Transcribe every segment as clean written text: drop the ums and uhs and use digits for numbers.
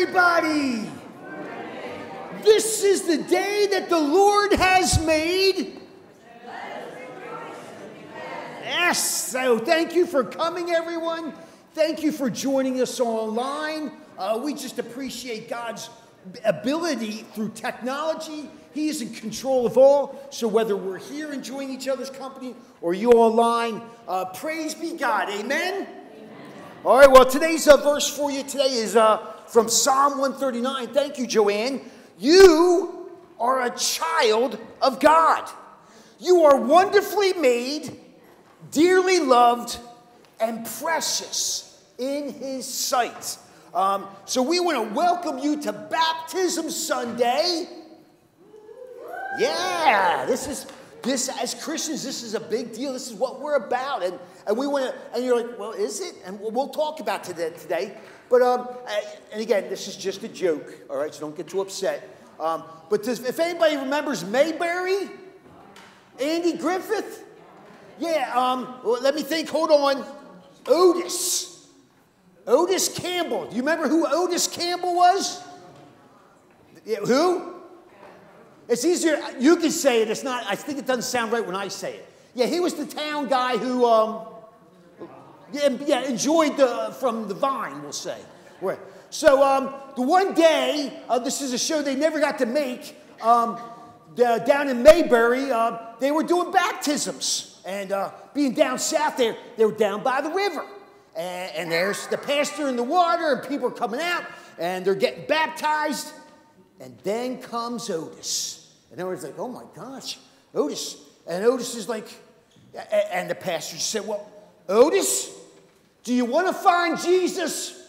everybody. This is the day that the Lord has made. Yes, so thank you for coming, everyone. Thank you for joining us online. We just appreciate God's ability through technology. He is in control of all. So whether we're here enjoying each other's company or you online, praise be God. Amen? All right, well, today's verse for you today is from Psalm 139. Thank you, Joanne. You are a child of God. You are wonderfully made, dearly loved, and precious in His sight. So we want to welcome you to Baptism Sunday. Yeah, this as Christians, this is a big deal. This is what we're about, and we want to. And you're like, well, is it? And we'll talk about today. But and again, this is just a joke. All right, so don't get too upset. But if anybody remembers Mayberry, Andy Griffith, yeah. Well, let me think. Hold on. Otis Campbell. Do you remember who Otis Campbell was? Yeah, who? It's easier, you can say it, it's not, I think it doesn't sound right when I say it. Yeah, he was the town guy who, enjoyed from the vine, we'll say. Right. So, the one day, this is a show they never got to make, down in Mayberry, they were doing baptisms. And being down south there, they were down by the river. And there's the pastor in the water, and people are coming out, and they're getting baptized. And then comes Otis. And everyone's like, oh my gosh, Otis. And Otis is like, and the pastor said, well, Otis, do you want to find Jesus?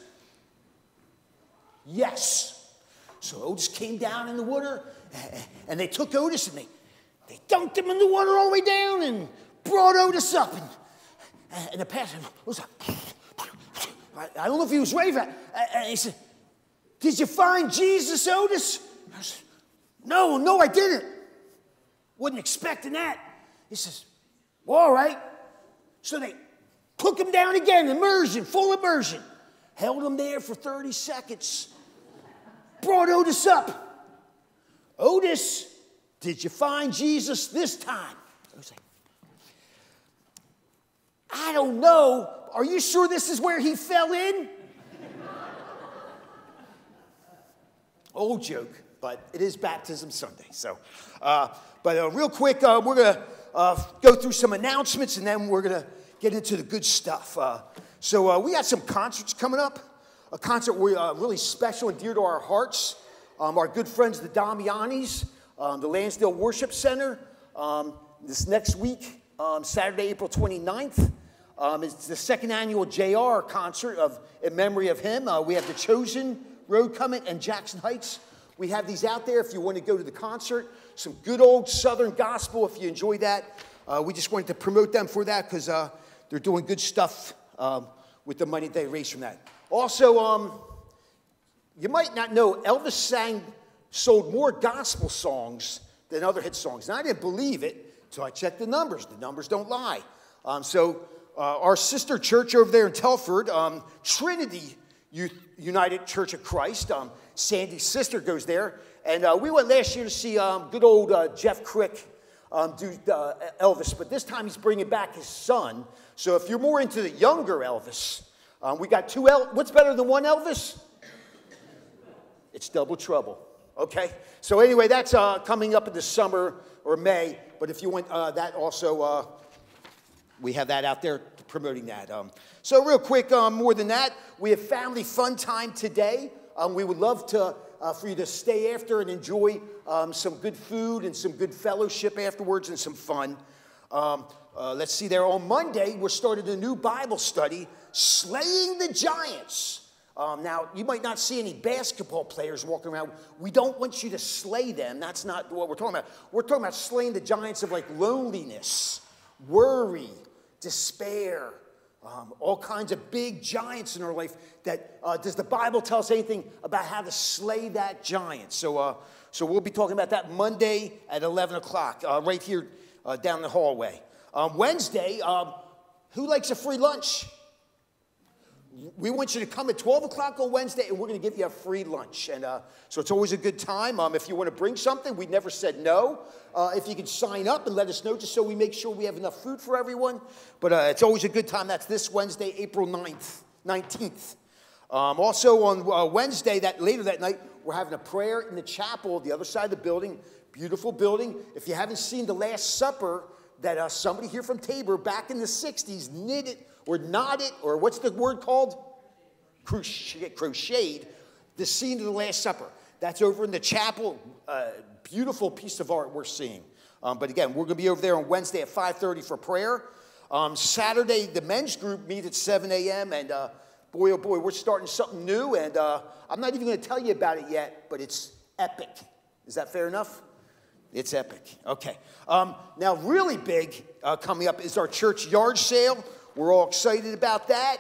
Yes. So Otis came down in the water, and they took Otis, and they dunked him in the water all the way down, and brought Otis up. And the pastor was like, I don't know if he was ready for that. And he said, did you find Jesus, Otis? I said, no, I didn't. Wasn't expecting that. He says, well, all right. So they took him down again, full immersion. Held him there for 30 seconds. Brought Otis up. Otis, did you find Jesus this time? I was like, I don't know. Are you sure this is where he fell in? Old joke, but it is Baptism Sunday. So, real quick, we're going to go through some announcements, and then we're going to get into the good stuff. So we got some concerts coming up. A concert really special and dear to our hearts. Our good friends, the Damianis, the Lansdale Worship Center. This next week, Saturday, April 29th. It's the second annual JR concert in memory of him. We have The Chosen, Road coming, and Jackson Heights. We have these out there if you want to go to the concert. Some good old Southern gospel if you enjoy that. We just wanted to promote them for that because they're doing good stuff with the money they raise from that. Also, you might not know, Elvis sold more gospel songs than other hit songs. And I didn't believe it until I checked the numbers. The numbers don't lie. Our sister church over there in Telford, Trinity United Church of Christ, Sandy's sister goes there, and we went last year to see good old Jeff Crick do Elvis, but this time he's bringing back his son. So if you're more into the younger Elvis, we got two what's better than one Elvis? It's Double Trouble. Okay, so anyway, that's coming up in the summer or May, but if you want that also, we have that out there promoting that. So real quick, more than that, we have family fun time today. We would love for you to stay after and enjoy some good food and some good fellowship afterwards and some fun. Let's see there. On Monday, we're starting a new Bible study, Slaying the Giants. Now, you might not see any basketball players walking around. We don't want you to slay them. That's not what we're talking about. We're talking about slaying the giants of like loneliness, worry, despair, all kinds of big giants in our life. Does the Bible tell us anything about how to slay that giant? So we'll be talking about that Monday at 11 o'clock, right here down the hallway. Wednesday, who likes a free lunch? we want you to come at 12 o'clock on Wednesday, and we're going to give you a free lunch. And so it's always a good time. If you want to bring something, we never said no. If you can sign up and let us know, just so we make sure we have enough food for everyone. But it's always a good time. That's this Wednesday, April 19th. Also on Wednesday, later that night, we're having a prayer in the chapel, the other side of the building. Beautiful building. If you haven't seen The Last Supper, that somebody here from Tabor back in the 60s knitted or knotted, or what's the word called? Crocheted, the scene of The Last Supper. That's over in the chapel. Beautiful piece of art we're seeing. But again, we're going to be over there on Wednesday at 5:30 for prayer. Saturday, the men's group meet at 7 a.m. And boy, oh boy, we're starting something new. And I'm not even going to tell you about it yet, but it's epic. Is that fair enough? It's epic. Okay. Now, really big coming up is our church yard sale. We're all excited about that.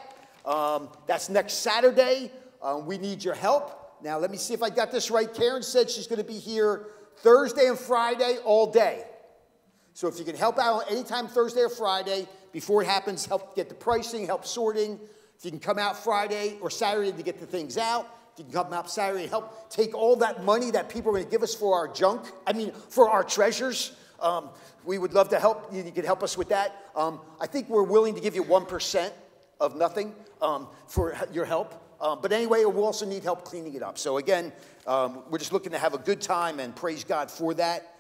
That's next Saturday. We need your help. Now, let me see if I got this right. Karen said she's going to be here Thursday and Friday all day. So if you can help out anytime Thursday or Friday before it happens, help get the pricing, help sorting. If you can come out Friday or Saturday to get the things out. If you can come out Saturday and help take all that money that people are going to give us for our junk, for our treasures. We would love to help. You can help us with that. I think we're willing to give you 1% of nothing for your help. But anyway, we'll also need help cleaning it up. So again, we're just looking to have a good time and praise God for that.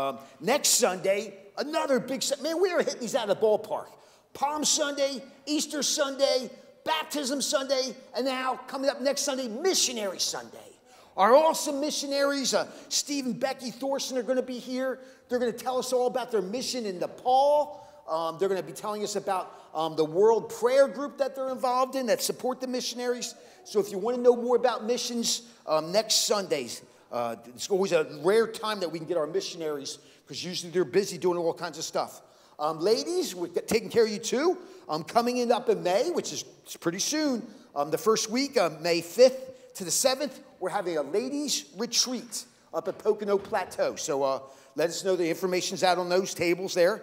Next Sunday, another big Sunday. Man, we are hitting these out of the ballpark. Palm Sunday, Easter Sunday, Baptism Sunday, and now coming up next Sunday, Missionary Sunday. Our awesome missionaries, Steve and Becky Thorson, are going to be here. They're going to tell us all about their mission in Nepal. They're going to be telling us about the World Prayer Group that they're involved in that support the missionaries. So if you want to know more about missions, next Sundays, it's always a rare time that we can get our missionaries because usually they're busy doing all kinds of stuff. Ladies, we're taking care of you too. Coming in up in May, which is pretty soon, the first week, May 5th to the 7th, we're having a ladies' retreat up at Pocono Plateau. So let us know. The information's out on those tables there.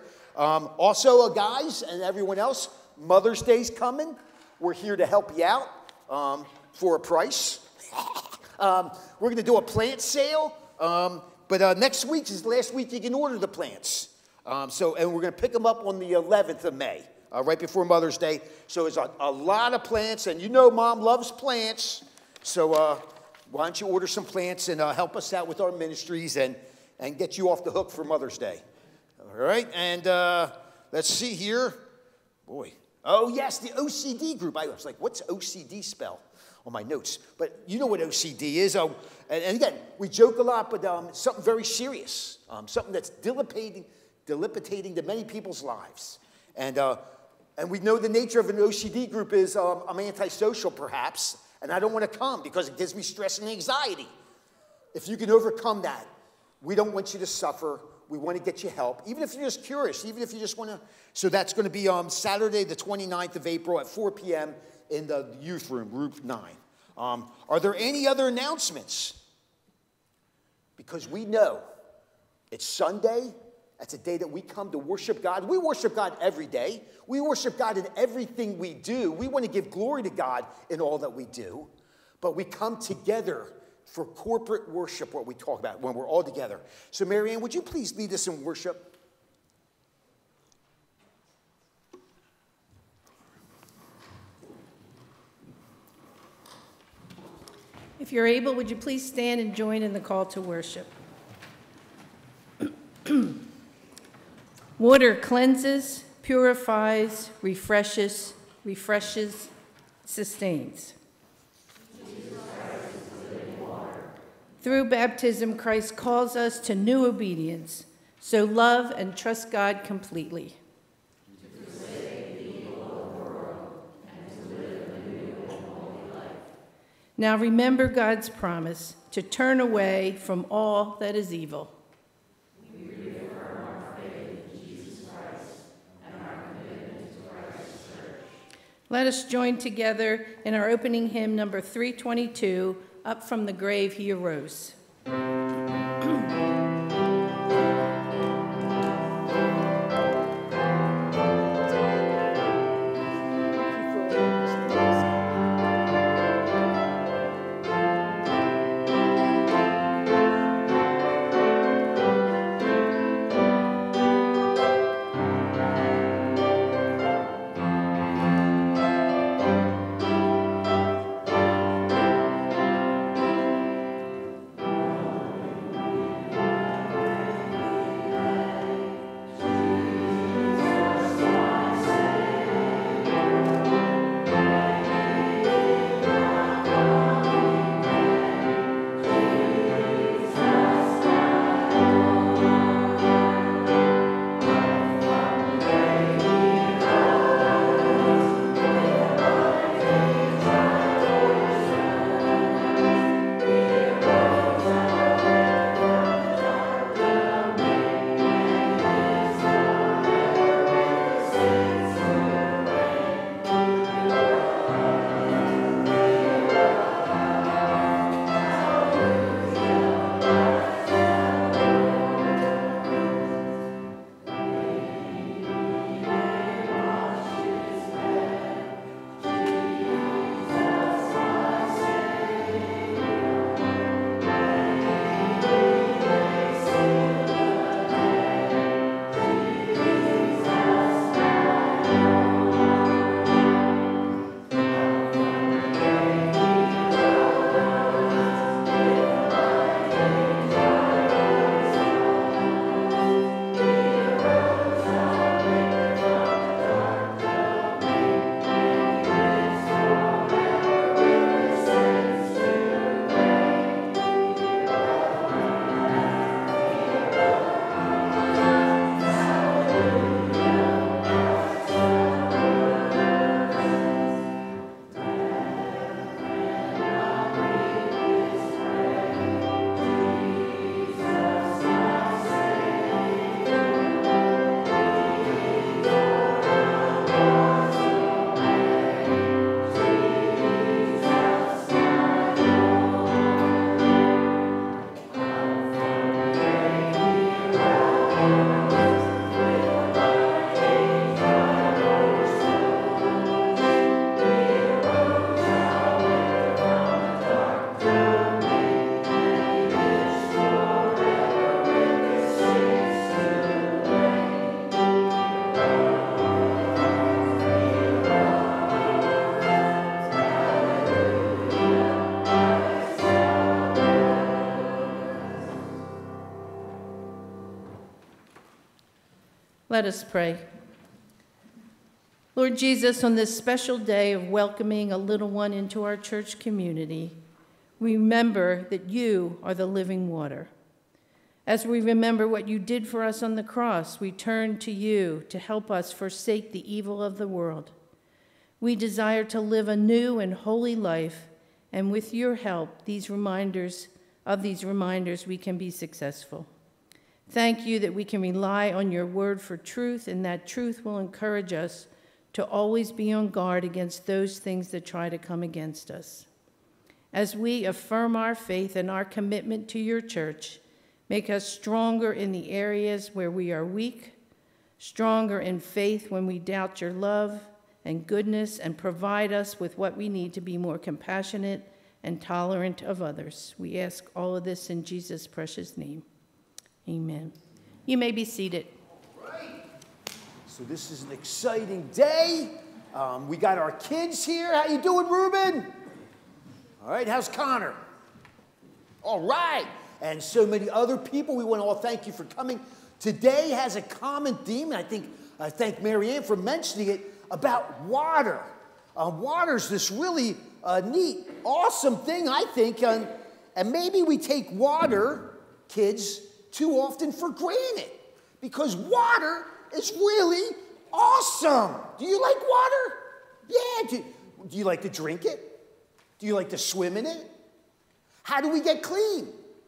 Also, guys and everyone else, Mother's Day's coming. We're here to help you out for a price. We're going to do a plant sale. But next week is the last week you can order the plants. And we're going to pick them up on the 11th of May, right before Mother's Day. So it's a lot of plants, and you know Mom loves plants. So why don't you order some plants and help us out with our ministries and get you off the hook for Mother's Day. All right, and let's see here. Boy. Oh, yes, the OCD group. I was like, what's OCD spell on my notes? But you know what OCD is. And again, we joke a lot, but something very serious, something that's dilapidating to many people's lives. And we know the nature of an OCD group is I'm antisocial, perhaps, and I don't want to come because it gives me stress and anxiety. If you can overcome that, we don't want you to suffer. We want to get you help, even if you're just curious, even if you just want to. So that's going to be Saturday, the 29th of April at 4 p.m. in the youth room, Group 9. Are there any other announcements? Because we know it's Sunday. That's a day that we come to worship God. We worship God every day. We worship God in everything we do. We want to give glory to God in all that we do. But we come together for corporate worship, what we talk about when we're all together. So, Marianne, would you please lead us in worship? If you're able, would you please stand and join in the call to worship? Water cleanses, purifies, refreshes, sustains. Through baptism, Christ calls us to new obedience, so love and trust God completely. To forsake the evil of the world and to live a new and holy life. Now remember God's promise to turn away from all that is evil. We reaffirm our faith in Jesus Christ and our commitment to Christ's church. Let us join together in our opening hymn, number 322, Up from the Grave He Arose. Let us pray. Lord Jesus, on this special day of welcoming a little one into our church community, remember that you are the living water. As we remember what you did for us on the cross, we turn to you to help us forsake the evil of the world. We desire to live a new and holy life, and with your help, these reminders, we can be successful. Thank you that we can rely on your word for truth, and that truth will encourage us to always be on guard against those things that try to come against us. As we affirm our faith and our commitment to your church, make us stronger in the areas where we are weak, stronger in faith when we doubt your love and goodness, and provide us with what we need to be more compassionate and tolerant of others. We ask all of this in Jesus' precious name. Amen. You may be seated. All right. So this is an exciting day. We got our kids here. How you doing, Ruben? All right. How's Connor? All right. And so many other people. We want to all thank you for coming. Today has a common theme, and I thank Mary Ann for mentioning it, about water. Water's this really neat, awesome thing, I think, and maybe we take water, kids, too often for granted, because water is really awesome. Do you like water? Yeah. Do you like to drink it? Do you like to swim in it? How do we get clean?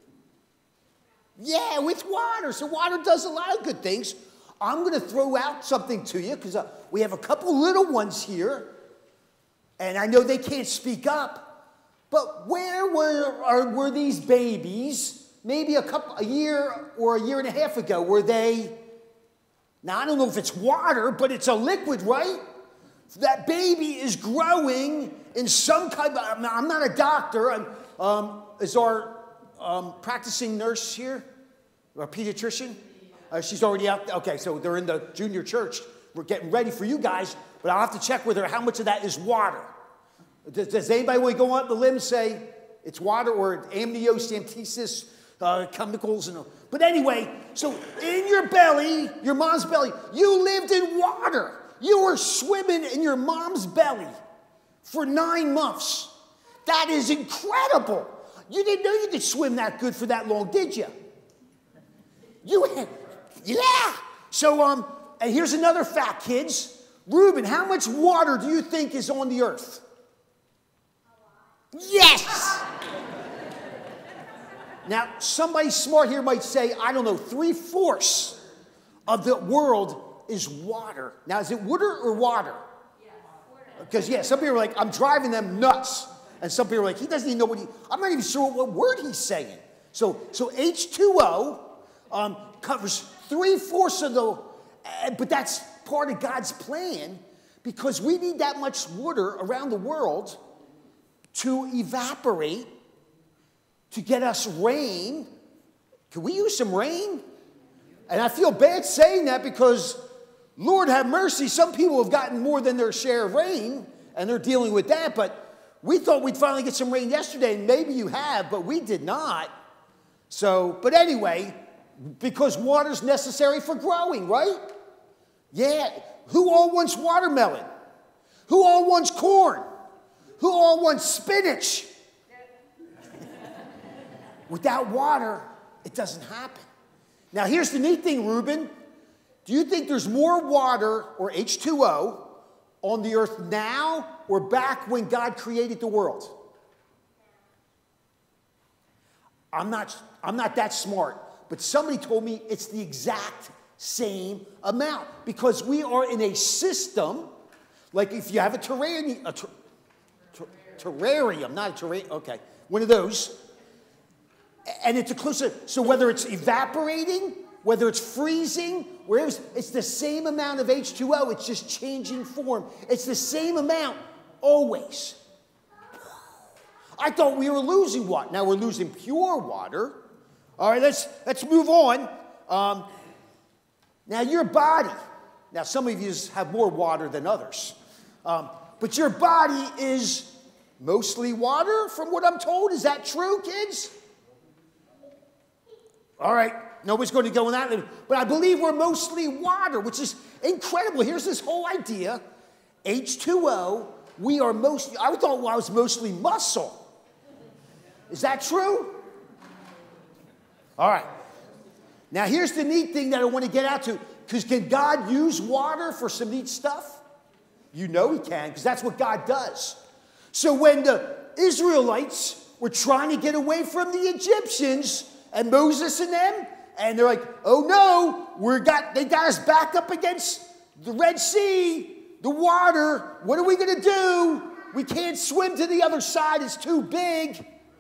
Yeah, with water. So water does a lot of good things. I'm going to throw out something to you because we have a couple little ones here, and I know they can't speak up, but where were these babies maybe a year or a year and a half ago? Were they, now I don't know if it's water, but it's a liquid, right? That baby is growing in some kind of, I'm not a doctor, is our practicing nurse here, our pediatrician? She's already out. Okay, so they're in the junior church. We're getting ready for you guys, but I'll have to check with her how much of that is water. Does anybody want to go on the limb and say it's water or amniocentesis, chemicals? But anyway, so in your belly, your mom's belly, you lived in water. You were swimming in your mom's belly for 9 months. That is incredible. You didn't know you could swim that good for that long, did you? Yeah. So, and here's another fact, kids. Reuben, how much water do you think is on the earth? Yes. Now, somebody smart here might say, I don't know, 3/4 of the world is water. Now, is it water or water? Yes, water. Because, yeah, some people are like, I'm driving them nuts. And some people are like, he doesn't even know I'm not even sure what word he's saying. So H2O covers 3/4 of the, but that's part of God's plan because we need that much water around the world to evaporate, to get us rain. Can we use some rain? And I feel bad saying that because, Lord have mercy, some people have gotten more than their share of rain, and they're dealing with that, but we thought we'd finally get some rain yesterday, and maybe you have, but we did not. So, but anyway, because water's necessary for growing, right? Yeah. Who all wants watermelon? Who all wants corn? Who all wants spinach? Without water, it doesn't happen. Now, here's the neat thing, Reuben. Do you think there's more water, or H2O, on the earth now or back when God created the world? I'm not that smart, but somebody told me it's the exact same amount because we are in a system, like if you have a terrarium, not a terrarium, okay, one of those, and it's a closer, so whether it's evaporating, whether it's freezing, wherever it's the same amount of H2O, it's just changing form. It's the same amount always. I thought we were losing what? Now we're losing pure water. All right, let's move on. Now your body. Now some of you have more water than others. But your body is mostly water from what I'm told. Is that true, kids? All right. Nobody's going to go in that. But I believe we're mostly water, which is incredible. Here's this whole idea. H2O, we are mostly, I thought I was mostly muscle. Is that true? All right. Now, here's the neat thing that I want to get out to. Because can God use water for some neat stuff? You know he can, because that's what God does. So when the Israelites were trying to get away from the Egyptians, and Moses and them, and they're like, oh no, they got us back up against the Red Sea, the water. What are we going to do? We can't swim to the other side. It's too big.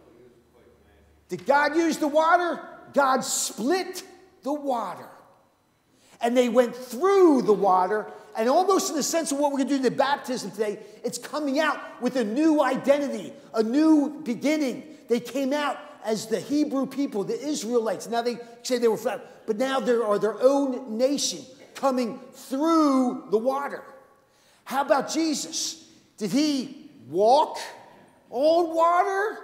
Did God use the water? God split the water. And they went through the water, and almost in the sense of what we're going to do in the baptism today, it's coming out with a new identity, a new beginning. They came out as the Hebrew people, the Israelites. Now they say they were flat, but now they are their own nation coming through the water. How about Jesus? Did he walk on water?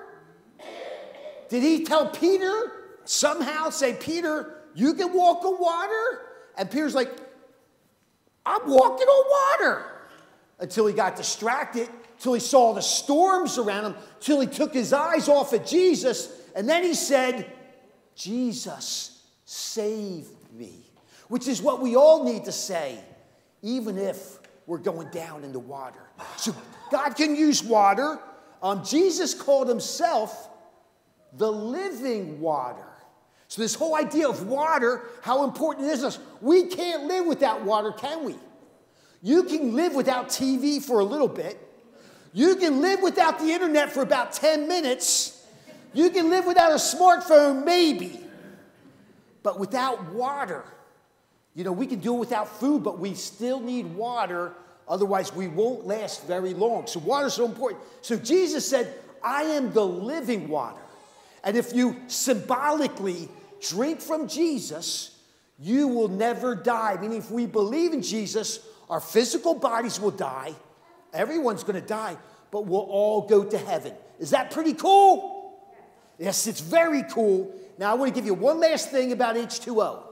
Did he tell Peter, somehow say, Peter, you can walk on water? And Peter's like, I'm walking on water. Until he got distracted, till he saw the storms around him, till he took his eyes off of Jesus, and then he said, Jesus, save me. Which is what we all need to say, even if we're going down in the water. So God can use water. Jesus called himself the living water. So this whole idea of water, how important it is to us. We can't live without water, can we? You can live without TV for a little bit. You can live without the internet for about 10 minutes. You can live without a smartphone, maybe. But without water, we can do it without food, but we still need water. Otherwise, we won't last very long. So water is so important. So Jesus said, I am the living water. And if you symbolically drink from Jesus, you will never die. Meaning, if we believe in Jesus, our physical bodies will die. Everyone's going to die, but we'll all go to heaven. Is that pretty cool? Yes, it's very cool. Now, I want to give you one last thing about H2O.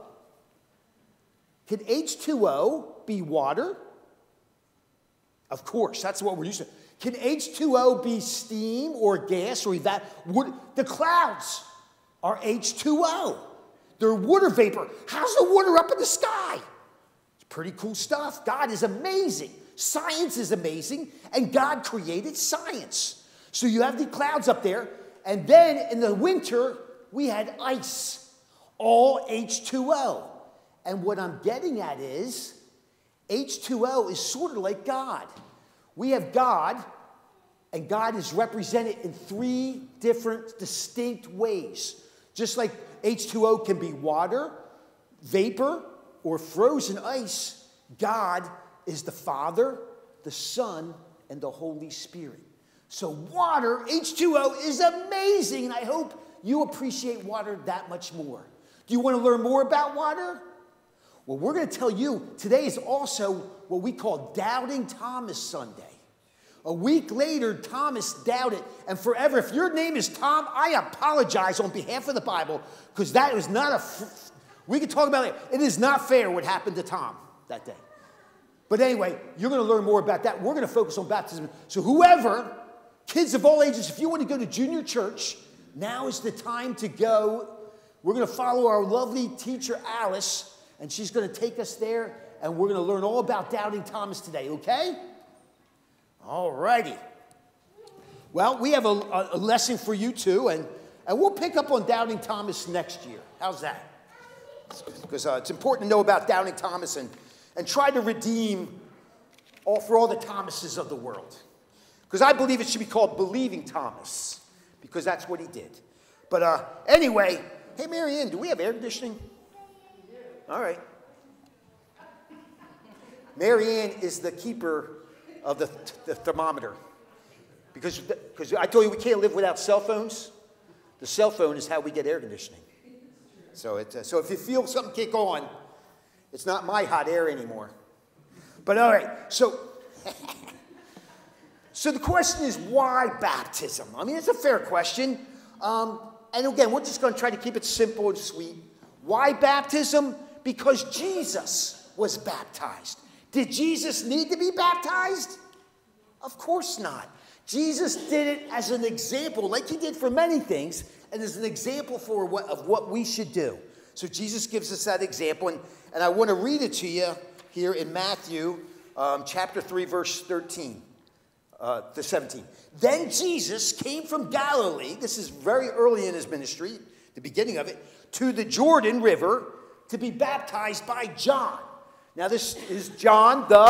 Can H2O be water? Of course, that's what we're used to. Can H2O be steam or gas or that? The clouds are H2O. They're water vapor. How's the water up in the sky? It's pretty cool stuff. God is amazing. Science is amazing, and God created science. So you have the clouds up there, and then in the winter, we had ice, all H2O. And what I'm getting at is, H2O is sort of like God. We have God, and God is represented in 3 different distinct ways. Just like H2O can be water, vapor, or frozen ice, God is the Father, the Son, and the Holy Spirit. So water, H2O, is amazing, and I hope you appreciate water that much more. Do you want to learn more about water? Well, we're going to tell you, today is also what we call Doubting Thomas Sunday. A week later, Thomas doubted, and forever, if your name is Tom, I apologize on behalf of the Bible, because that is not we can talk about it. It is not fair what happened to Tom that day. But anyway, you're going to learn more about that. We're going to focus on baptism. So whoever, kids of all ages, if you want to go to junior church, now is the time to go. We're going to follow our lovely teacher, Alice, and she's going to take us there, and we're going to learn all about Doubting Thomas today, okay? All righty. Well, we have a lesson for you too, and we'll pick up on Doubting Thomas next year. How's that? Because it's important to know about Doubting Thomas and try to redeem for all the Thomases of the world. Because I believe it should be called Believing Thomas, because that's what he did. But anyway, hey, Marianne, do we have air conditioning? All right. Marianne is the keeper of the thermometer. Because I told you we can't live without cell phones. The cell phone is how we get air conditioning. So, so if you feel something kick on, it's not my hot air anymore. But all right, so the question is, why baptism? I mean, it's a fair question. And again, we're just going to try to keep it simple and sweet. Why baptism? Because Jesus was baptized. Did Jesus need to be baptized? Of course not. Jesus did it as an example, like he did for many things, and as an example of what we should do. So Jesus gives us that example, and I want to read it to you here in Matthew chapter 3, verse 13 to 17. Then Jesus came from Galilee, this is very early in his ministry, the beginning of it, to the Jordan River to be baptized by John. Now this is John the...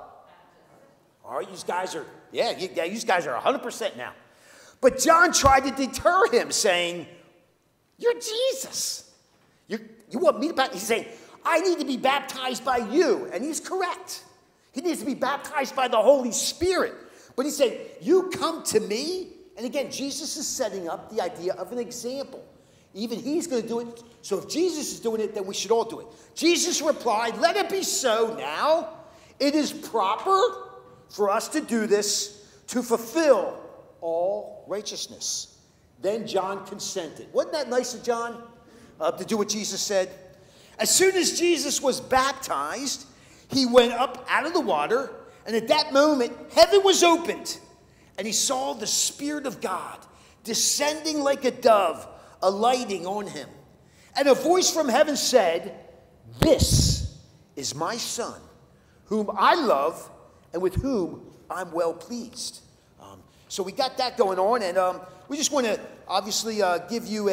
All right, you guys are, you guys are 100% now. But John tried to deter him, saying, you're Jesus. You want me to baptize? He's saying, I need to be baptized by you. And he's correct. He needs to be baptized by the Holy Spirit. But he's saying, you come to me. And again, Jesus is setting up the idea of an example. Even he's going to do it. So if Jesus is doing it, then we should all do it. Jesus replied, let it be so now. It is proper for us to do this to fulfill all righteousness. Then John consented. Wasn't that nice of John to do what Jesus said? As soon as Jesus was baptized, he went up out of the water, and at that moment, heaven was opened, and he saw the Spirit of God descending like a dove, alighting on him. And a voice from heaven said, this is my Son, whom I love, and with whom I'm well pleased. So we got that going on, and we just want to obviously give you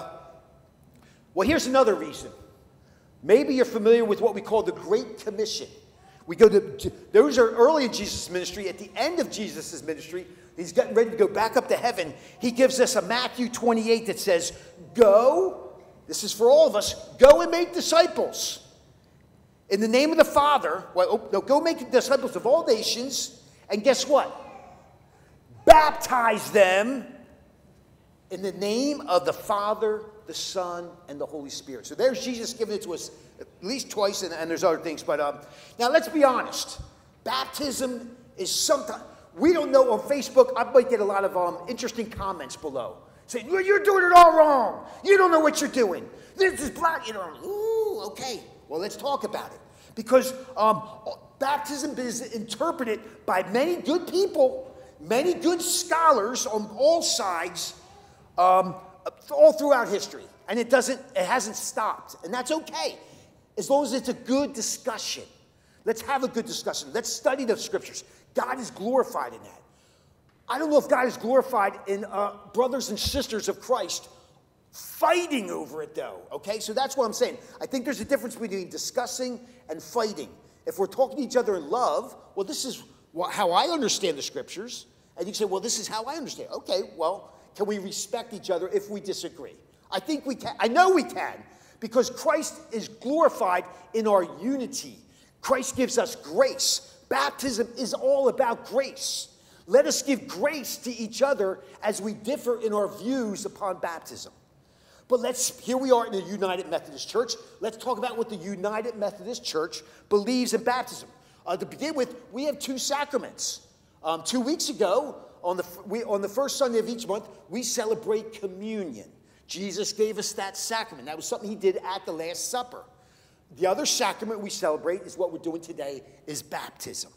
well, here's another reason. Maybe you're familiar with what we call the Great Commission. We go to those are early in Jesus' ministry. At the end of Jesus' ministry, he's getting ready to go back up to heaven. He gives us a Matthew 28 that says, go, this is for all of us, go and make disciples. In the name of the Father, go make disciples of all nations, and guess what? Baptize them in the name of the Father, the Son, and the Holy Spirit. So there's Jesus giving it to us at least twice, and there's other things. But now let's be honest. Baptism is sometimes, we don't know on Facebook, I might get a lot of interesting comments below. Saying, you're doing it all wrong. You don't know what you're doing. This is black. You know, ooh, okay. Well, let's talk about it. Because baptism is interpreted by many good people, many good scholars on all sides, all throughout history. And it hasn't stopped. And that's okay. As long as it's a good discussion. Let's have a good discussion. Let's study the scriptures. God is glorified in that. I don't know if God is glorified in brothers and sisters of Christ fighting over it, though. Okay, so that's what I'm saying. I think there's a difference between discussing and fighting. If we're talking to each other in love, well, this is how I understand the scriptures. And you say, well, this is how I understand. Okay, well, can we respect each other if we disagree? I think we can. I know we can, because Christ is glorified in our unity. Christ gives us grace. Baptism is all about grace. Let us give grace to each other as we differ in our views upon baptism. But here we are in the United Methodist Church. Let's talk about what the United Methodist Church believes in baptism. To begin with, we have two sacraments. 2 weeks ago, on the first Sunday of each month, we celebrate communion. Jesus gave us that sacrament. That was something he did at the Last Supper. The other sacrament we celebrate is what we're doing today, is baptism.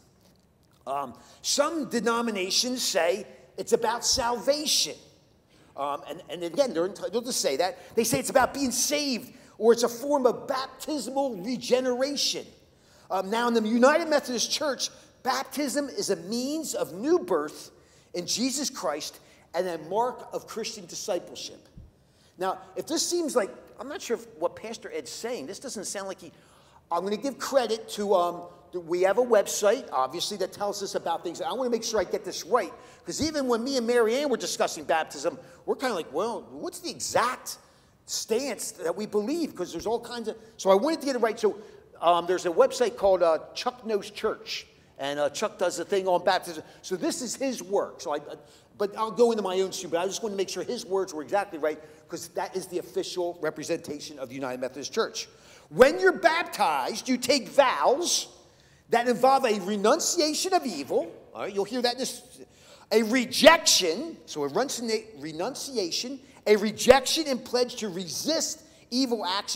Some denominations say it's about salvation. And again, they're entitled to say that. They say it's about being saved, or it's a form of baptismal regeneration. Now, in the United Methodist Church, baptism is a means of new birth in Jesus Christ and a mark of Christian discipleship. Now, if this seems like, I'm not sure what Pastor Ed's saying. This doesn't sound like I'm going to give credit to, we have a website, obviously, that tells us about things. I want to make sure I get this right, because even when me and Mary Ann were discussing baptism, we're kind of like, well, what's the exact stance that we believe? Because there's all kinds of, so I wanted to get it right. So there's a website called Chuck Knows Church, and Chuck does a thing on baptism. So this is his work. So but I'll go into my own shoe, but I just want to make sure his words were exactly right, because that is the official representation of the United Methodist Church. When you're baptized, you take vows that involve a renunciation of evil. All right, you'll hear that in this. A rejection, so a renunciation, a rejection and pledge to resist evil actions,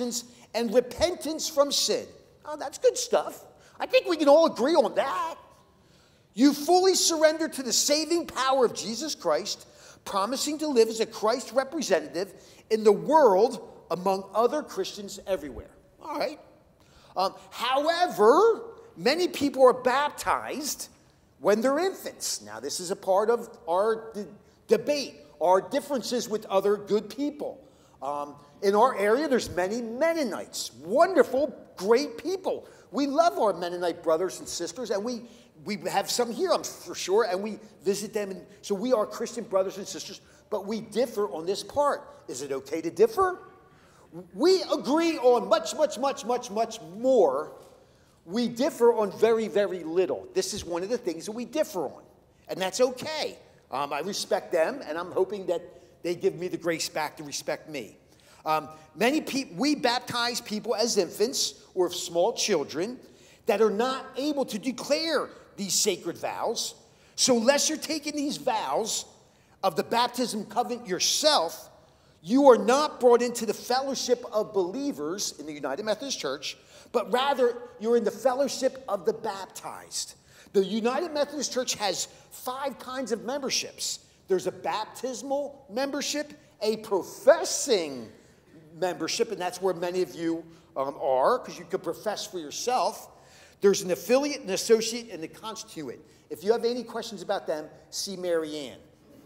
and repentance from sin. Oh, that's good stuff. I think we can all agree on that. You fully surrender to the saving power of Jesus Christ, promising to live as a Christ representative in the world among other Christians everywhere. All right. However, many people are baptized when they're infants. Now, this is a part of our debate, our differences with other good people. In our area, there's many Mennonites, wonderful, great people. We love our Mennonite brothers and sisters, and we have some here, I'm for sure, and we visit them. And so we are Christian brothers and sisters, but we differ on this part. Is it okay to differ? We agree on much more. We differ on very, very little. This is one of the things that we differ on, and that's okay. I respect them, and I'm hoping that they give me the grace back to respect me. We baptize people as infants or small children that are not able to declare these sacred vows. So unless you're taking these vows of the baptism covenant yourself, you are not brought into the fellowship of believers in the United Methodist Church, but rather you're in the fellowship of the baptized. The United Methodist Church has 5 kinds of memberships. There's a baptismal membership, a professing membership, and that's where many of you are, because you can profess for yourself. There's an affiliate, an associate, and a constituent. If you have any questions about them, see Mary Ann.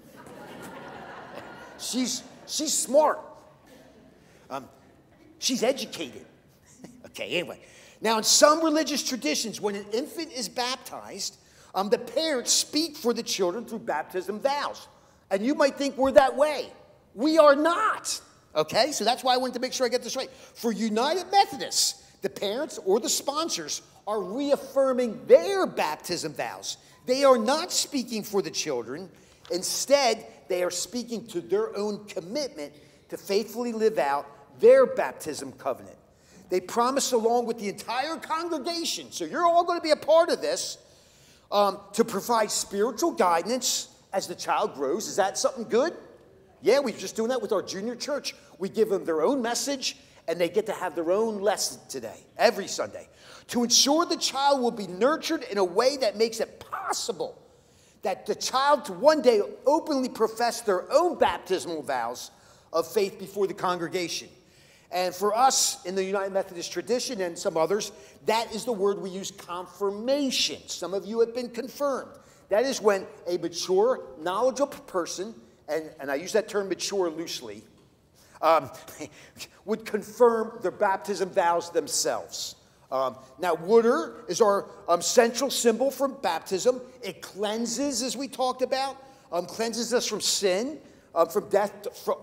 She's smart. She's educated. Okay, anyway. Now, in some religious traditions, when an infant is baptized, the parents speak for the children through baptism vows. And you might think we're that way. We are not. Okay, so that's why I wanted to make sure I get this right. For United Methodists, the parents or the sponsors are reaffirming their baptism vows. They are not speaking for the children. Instead, they are speaking to their own commitment to faithfully live out their baptism covenant. They promise, along with the entire congregation, so you're all going to be a part of this, to provide spiritual guidance as the child grows. Is that something good? Yeah, we're just doing that with our junior church. We give them their own message, and they get to have their own lesson today, every Sunday, to ensure the child will be nurtured in a way that makes it possible that the child to one day openly profess their own baptismal vows of faith before the congregation. And for us in the United Methodist tradition and some others, that is the word we use, confirmation. Some of you have been confirmed. That is when a mature, knowledgeable person, and I use that term mature loosely, would confirm their baptism vows themselves. Now, water is our central symbol for baptism. It cleanses, as we talked about, cleanses us from sin, from death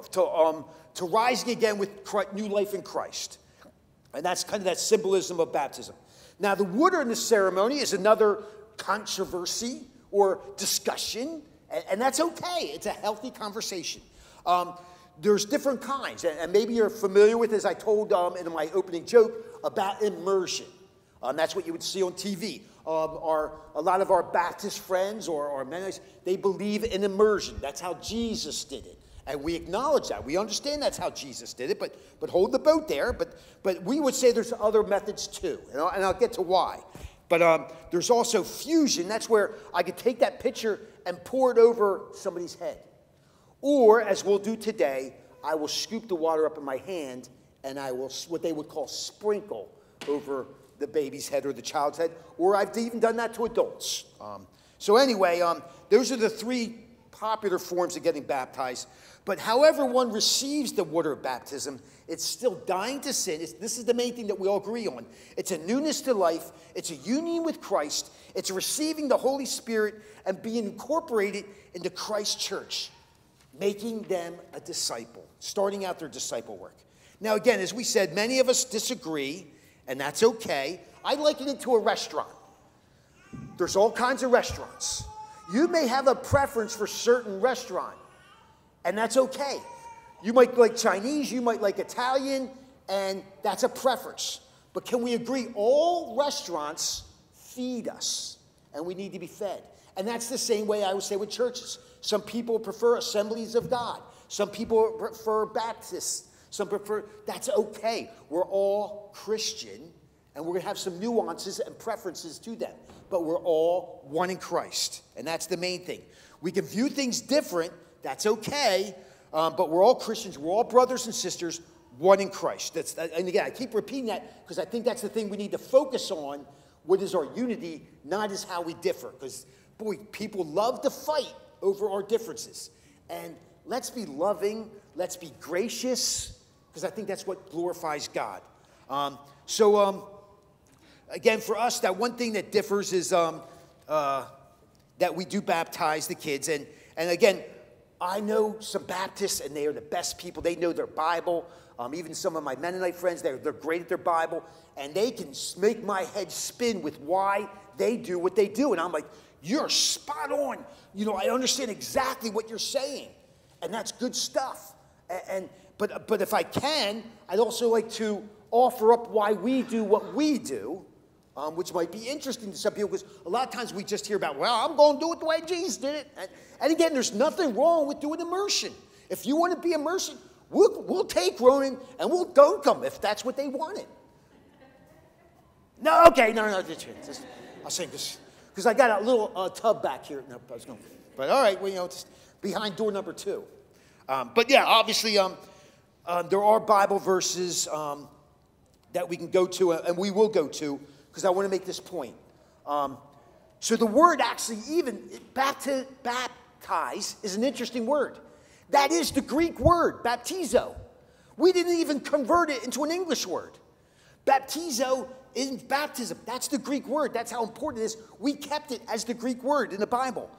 to rising again with new life in Christ. And that's kind of that symbolism of baptism. Now, the water in the ceremony is another controversy or discussion, and that's okay. It's a healthy conversation. There's different kinds, and maybe you're familiar with, as I told in my opening joke, about immersion. That's what you would see on TV. A lot of our Baptist friends or our Mennonites, they believe in immersion. That's how Jesus did it. And we acknowledge that. We understand that's how Jesus did it, but hold the boat there. But we would say there's other methods too, and I'll get to why. But there's also fusion. That's where I could take that pitcher and pour it over somebody's head. Or, as we'll do today, I will scoop the water up in my hand, and I will, what they would call, sprinkle over the baby's head or the child's head. Or I've even done that to adults. So anyway, those are the 3 popular forms of getting baptized. But however one receives the water of baptism, it's still dying to sin. This is the main thing that we all agree on. It's a newness to life. It's a union with Christ. It's receiving the Holy Spirit and being incorporated into Christ's church, making them a disciple, starting out their disciple work. Now, again, as we said, many of us disagree, and that's okay. I liken it to a restaurant. There's all kinds of restaurants. You may have a preference for a certain restaurant, and that's okay. You might like Chinese, you might like Italian, and that's a preference. But can we agree all restaurants feed us, and we need to be fed? And that's the same way I would say with churches. Some people prefer Assemblies of God. Some people prefer Baptists. Some prefer, that's okay. We're all Christian, and we're going to have some nuances and preferences to them. But we're all one in Christ, and that's the main thing. We can view things different. That's okay, but we're all Christians. We're all brothers and sisters, one in Christ. And again, I keep repeating that because I think that's the thing we need to focus on. What is our unity, not as how we differ. Because, boy, people love to fight over our differences. And let's be loving. Let's be gracious, because I think that's what glorifies God. Again, for us, that one thing that differs is that we do baptize the kids. And again, I know some Baptists, and they are the best people. They know their Bible. Even some of my Mennonite friends, they're great at their Bible. And they can make my head spin with why they do what they do. And I'm like, you're spot on. You know, I understand exactly what you're saying. And that's good stuff. But if I can, I'd also like to offer up why we do what we do, which might be interesting to some people, because a lot of times we just hear about, well, I'm going to do it the way Jesus did it. And again, there's nothing wrong with doing immersion. If you want to be immersion, we'll take Ronan and we'll dunk them if that's what they wanted. No, okay, no. I'll say this, because I got a little tub back here. No, I was going, but all right, well, you know, it's behind door number 2. But yeah, obviously, there are Bible verses that we can go to, and we will go to, because I want to make this point. So the word actually, even baptize, is an interesting word. That is the Greek word, baptizo. We didn't even convert it into an English word. Baptizo is baptism. That's the Greek word. That's how important it is. We kept it as the Greek word in the Bible.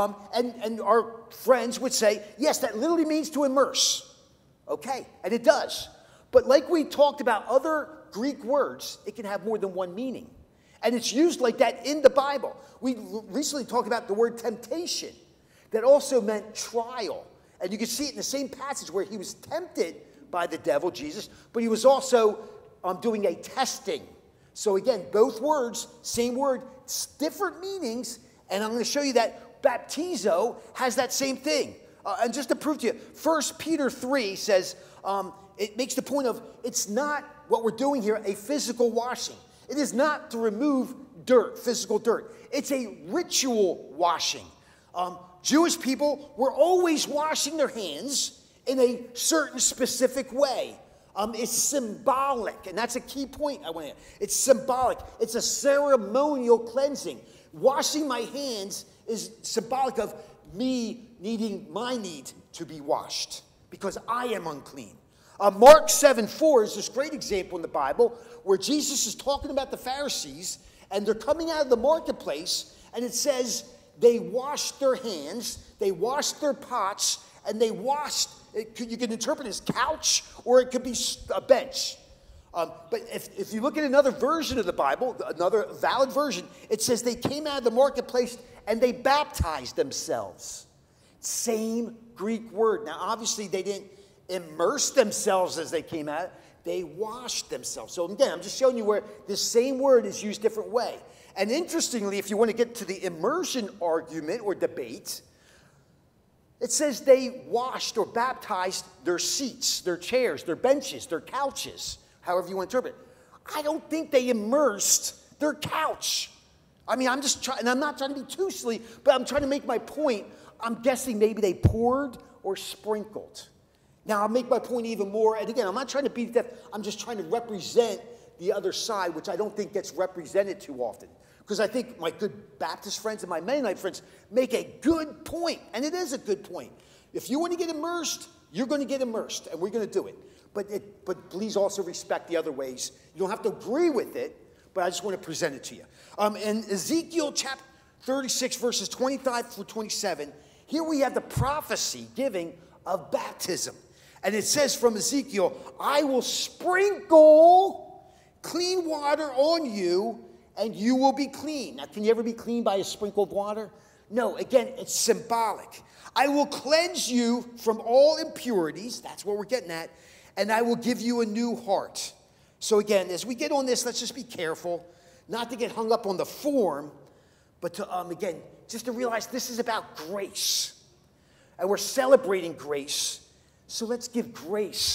And our friends would say, yes, that literally means to immerse. Okay, and it does. But like we talked about other Greek words, it can have more than one meaning. And it's used like that in the Bible. We recently talked about the word temptation. That also meant trial. And you can see it in the same passage where he was tempted by the devil, Jesus, but he was also doing a testing. So again, both words, same word, different meanings, and I'm going to show you that baptizo has that same thing. And just to prove to you, 1 Peter 3 says, it makes the point of, it's not what we're doing here, a physical washing. It is not to remove dirt, physical dirt. It's a ritual washing. Jewish people were always washing their hands in a certain specific way. It's symbolic, and that's a key point I want to. It's symbolic. It's a ceremonial cleansing. Washing my hands is symbolic of me needing my need to be washed because I am unclean. Mark 7:4 is this great example in the Bible where Jesus is talking about the Pharisees, and they're coming out of the marketplace, and it says they washed their hands, they washed their pots, and they washed, you can interpret it as couch, or it could be a bench. But if you look at another version of the Bible, another valid version, it says they came out of the marketplace and they baptized themselves. Same Greek word. Now, obviously, they didn't immerse themselves as they came out. They washed themselves. So again, I'm just showing you where this same word is used different way. And interestingly, if you want to get to the immersion argument or debate, it says they washed or baptized their seats, their chairs, their benches, their couches, however you want to interpret it. I don't think they immersed their couch. I mean, I'm just trying, and I'm not trying to be too silly, but I'm trying to make my point. I'm guessing maybe they poured or sprinkled. Now, I'll make my point even more. And again, I'm not trying to beat death. I'm just trying to represent the other side, which I don't think gets represented too often. Because I think my good Baptist friends and my Mennonite friends make a good point. And it is a good point. If you want to get immersed, you're going to get immersed. And we're going to do it. But please also respect the other ways. You don't have to agree with it, but I just want to present it to you. In Ezekiel chapter 36, verses 25 through 27, here we have the prophecy giving of baptism. And it says from Ezekiel, I will sprinkle clean water on you, and you will be clean. Now, can you ever be clean by a sprinkle of water? No, again, it's symbolic. I will cleanse you from all impurities. That's what we're getting at. And I will give you a new heart. So again, as we get on this, let's just be careful not to get hung up on the form, but to, again, just to realize this is about grace. And we're celebrating grace. So let's give grace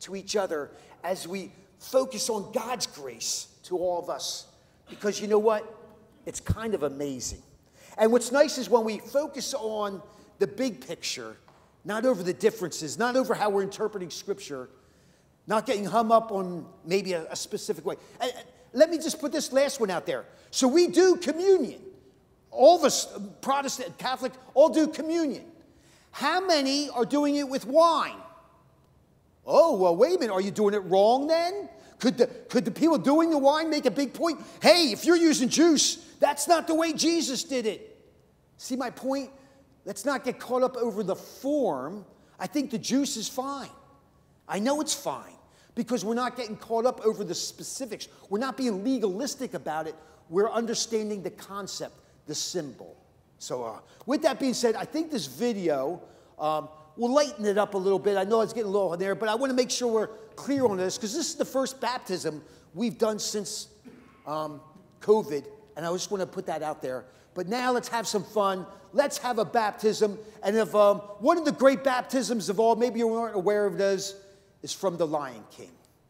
to each other as we focus on God's grace to all of us. Because you know what? It's kind of amazing. And what's nice is when we focus on the big picture, not over the differences, not over how we're interpreting Scripture, not getting hung up on maybe a specific way. And let me just put this last one out there. So we do communion. All of us, Protestant, Catholic, all do communion. How many are doing it with wine? Oh, well, wait a minute. Are you doing it wrong then? Could the people doing the wine make a big point? Hey, if you're using juice, that's not the way Jesus did it. See my point? Let's not get caught up over the form. I think the juice is fine. I know it's fine because we're not getting caught up over the specifics. We're not being legalistic about it. We're understanding the concept, the symbol. So with that being said, I think this video will lighten it up a little bit. I know it's getting a little in there, but I want to make sure we're clear on this because this is the first baptism we've done since COVID, and I just want to put that out there. But now let's have some fun. Let's have a baptism. And if one of the great baptisms of all, maybe you weren't aware of this, is from the Lion King.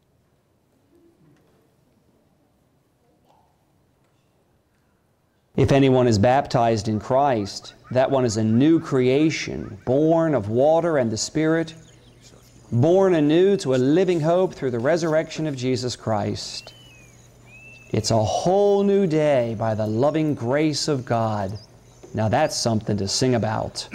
If anyone is baptized in Christ, that one is a new creation, born of water and the Spirit, born anew to a living hope through the resurrection of Jesus Christ. It's a whole new day by the loving grace of God. Now that's something to sing about.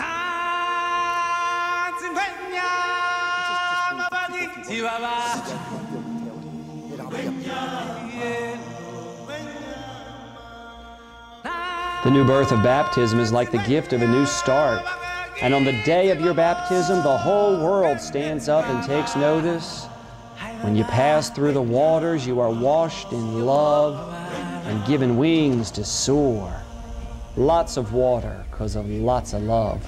The new birth of baptism is like the gift of a new start. And on the day of your baptism, the whole world stands up and takes notice. When you pass through the waters, you are washed in love and given wings to soar. Lots of water because of lots of love.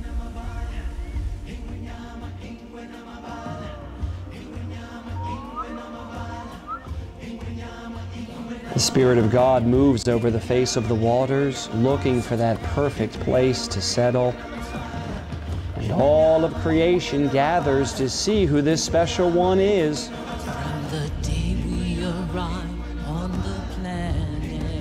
The Spirit of God moves over the face of the waters, looking for that perfect place to settle. And all of creation gathers to see who this special one is. From the day we arrive on the planet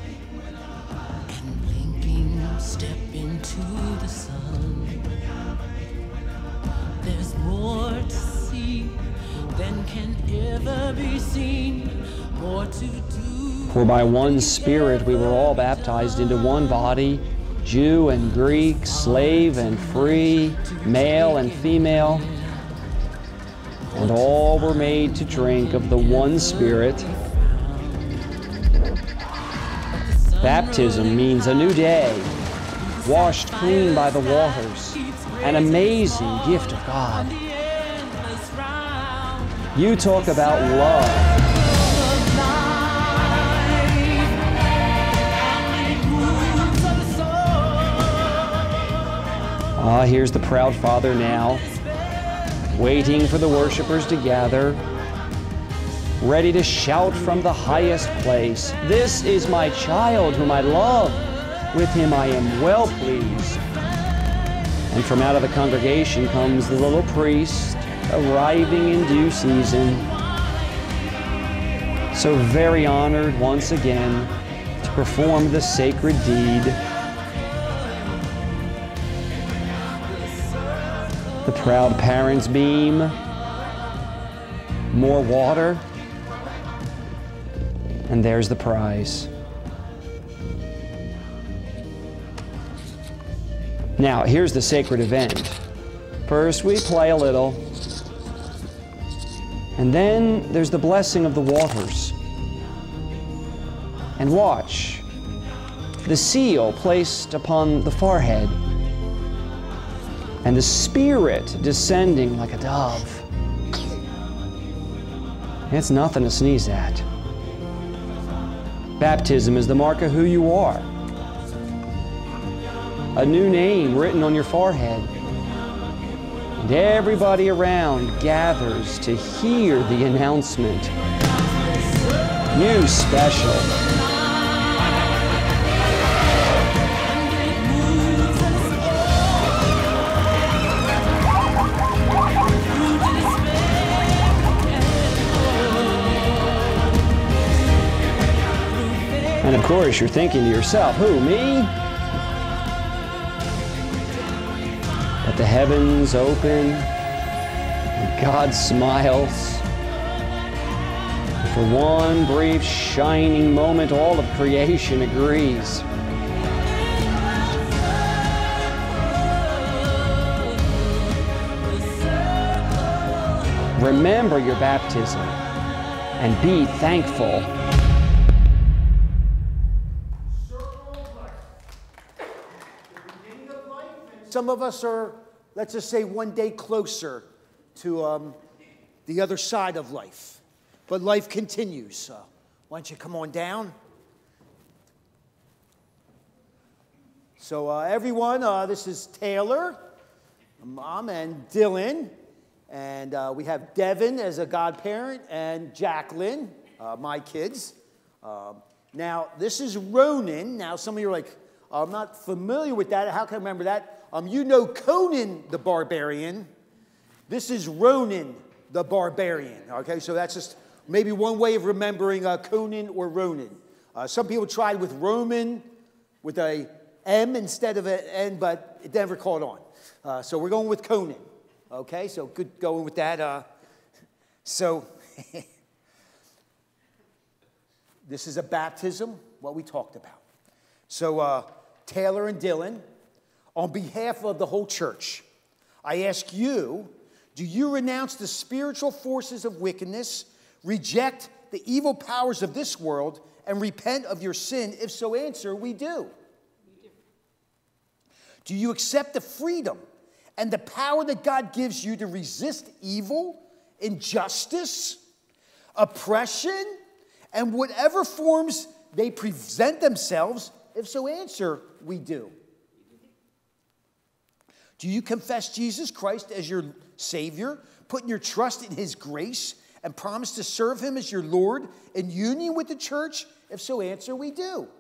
and blinking step into the sun, there's more to see than can ever be seen, more to do. For by one Spirit we were all baptized into one body, Jew and Greek, slave and free, male and female, and all were made to drink of the one Spirit. Baptism means a new day, washed clean by the waters, an amazing gift of God. You talk about love. Here's the proud father now, waiting for the worshipers to gather, ready to shout from the highest place, "This is my child whom I love. With him I am well pleased." And from out of the congregation comes the little priest, arriving in due season. So very honored once again to perform the sacred deed. The proud parents beam, more water, and there's the prize. Now, here's the sacred event. First, we play a little, and then there's the blessing of the waters. And watch, the seal placed upon the forehead, and the Spirit descending like a dove. It's nothing to sneeze at. Baptism is the mark of who you are. A new name written on your forehead. And everybody around gathers to hear the announcement. You special. course, you're thinking to yourself, who, me? But the heavens open, and God smiles. For one brief shining moment, all of creation agrees. Remember your baptism and be thankful. Some of us are, let's just say, one day closer to the other side of life. But life continues. Why don't you come on down? So everyone, this is Taylor, Mom, and Dylan. And we have Devin as a godparent and Jacqueline, my kids. Now, this is Ronan. Now, some of you are like, I'm not familiar with that. How can I remember that? You know Conan the Barbarian. This is Ronan the Barbarian. Okay, so that's just maybe one way of remembering Conan or Ronan. Some people tried with Roman, with a M instead of an N, but it never caught on. So we're going with Conan. Okay, so good going with that. So this is a baptism, what we talked about. So Taylor and Dylan, on behalf of the whole church, I ask you, do you renounce the spiritual forces of wickedness, reject the evil powers of this world, and repent of your sin? If so, answer, we do. Do you accept the freedom and the power that God gives you to resist evil, injustice, oppression, and whatever forms they present themselves? If so, answer, we do. Do you confess Jesus Christ as your Savior, putting your trust in His grace, and promise to serve Him as your Lord in union with the church? If so, answer, we do.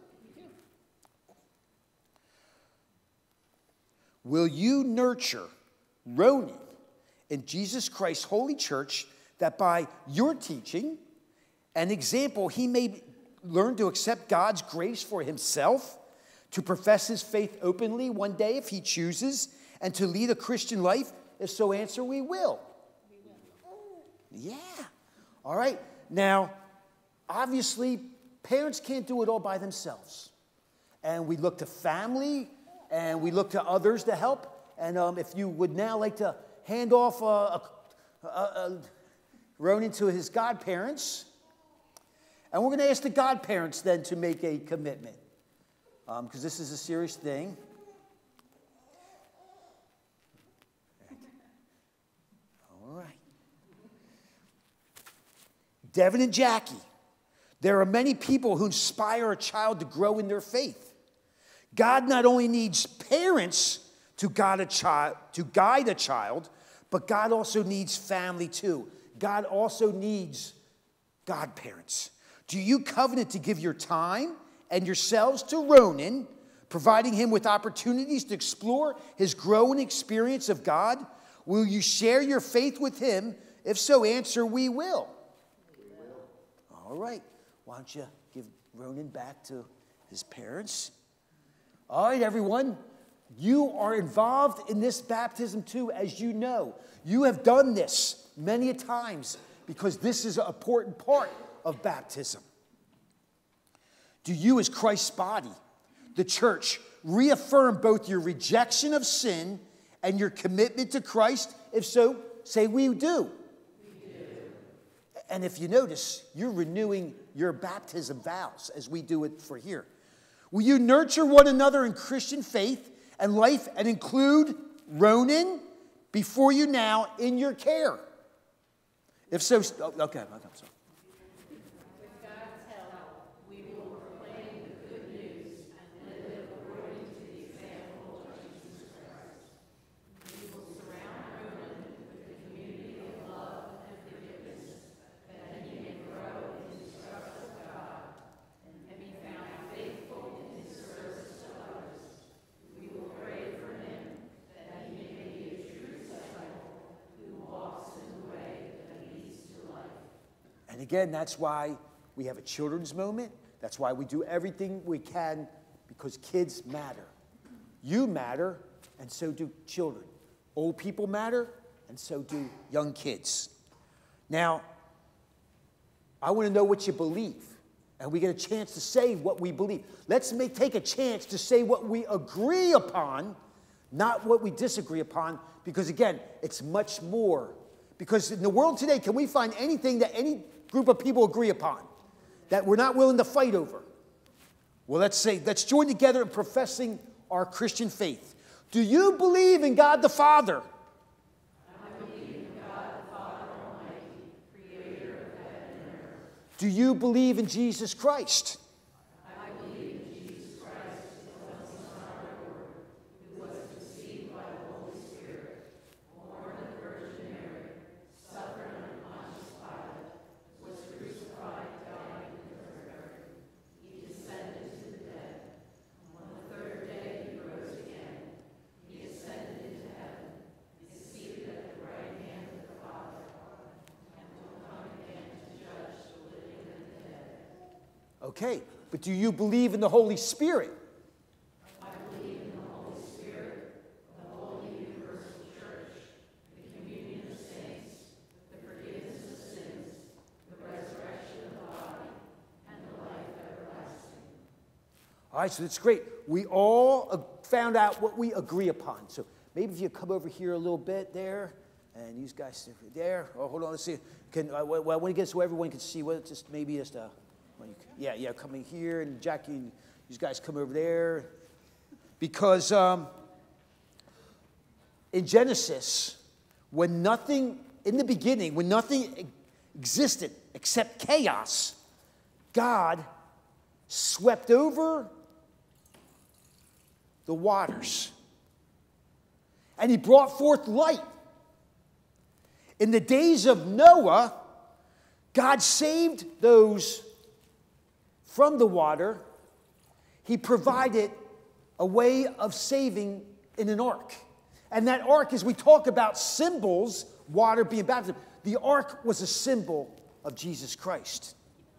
Will you nurture Ronan in Jesus Christ's holy church, that by your teaching and example he may learn to accept God's grace for himself, to profess his faith openly one day if he chooses, and to lead a Christian life? If so, answer, we will. Yeah. All right. Now, obviously, parents can't do it all by themselves. And we look to family, and we look to others to help. And if you would now like to hand off Ronan to his godparents. And we're going to ask the godparents then to make a commitment. Because this is a serious thing. All right. Devin and Jackie. There are many people who inspire a child to grow in their faith. God not only needs parents to guide a child, but God also needs family too. God also needs godparents. Do you covenant to give your time and yourselves to Ronan, providing him with opportunities to explore his growing experience of God? Will you share your faith with him? If so, answer, we will. We will. All right. Why don't you give Ronan back to his parents? All right, everyone. You are involved in this baptism too, as you know. You have done this many a times because this is an important part of baptism. Do you, as Christ's body, the church, reaffirm both your rejection of sin and your commitment to Christ? If so, say we do. We do. And if you notice, you're renewing your baptism vows as we do it for here. Will you nurture one another in Christian faith and life and include Ronan before you now in your care? If so, okay, I'm sorry. With God's help, we will proclaim the good news and live according to the example of Jesus Christ. We will surround Ronan with the community of love and forgiveness, that he may grow in his trust of God and be found faithful in his service to others. We will pray for him that he may be a true disciple who walks in the way that leads to life. And again, that's why we have a children's moment, That's why we do everything we can, because kids matter. You matter, and so do children. Old people matter, and so do young kids. Now, I want to know what you believe. And we get a chance to say what we believe. Let's take a chance to say what we agree upon, not what we disagree upon, because again, it's much more. Because in the world today, can we find anything that any group of people agree upon that we're not willing to fight over? Well, let's join together in professing our Christian faith. Do you believe in God the Father? I believe in God the Father Almighty, creator of heaven and earth. Do you believe in Jesus Christ? I believe in Jesus Christ, his only Son, our Lord, who was conceived by the Holy Spirit, born of the Virgin Mary, suffered under Pontius Pilate, was crucified, died, and was buried. He descended to the dead. On the third day he rose again. He ascended into heaven, is seated at the right hand of the Father, and will come again to judge the living and the dead. Okay, but do you believe in the Holy Spirit? I believe in the Holy Spirit, the holy universal church, the communion of saints, the forgiveness of sins, the resurrection of the body, and the life everlasting. All right, so that's great. We all found out what we agree upon. So maybe if you come over here a little bit there, and you guys there. Oh, hold on, let's see. I want to get so everyone can see. Well, just maybe just yeah, coming here, and Jackie, and you guys come over there, because in Genesis, when nothing existed except chaos, God swept over the waters, and he brought forth light. In the days of Noah, God saved those from the water. He provided a way of saving in an ark. And that ark, as we talk about symbols, water being baptism, the ark was a symbol of Jesus Christ.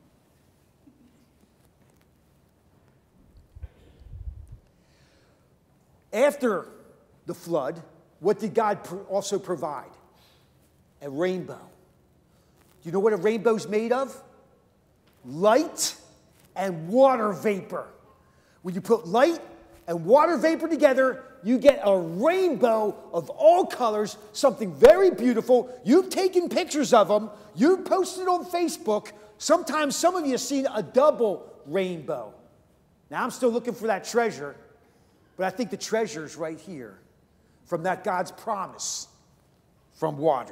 After the flood, what did God also provide? A rainbow. Do you know what a rainbow is made of? Light and water vapor. When you put light and water vapor together, you get a rainbow of all colors, something very beautiful. You've taken pictures of them. You've posted on Facebook. Sometimes some of you have seen a double rainbow. Now, I'm still looking for that treasure, but I think the treasure is right here from that God's promise from water.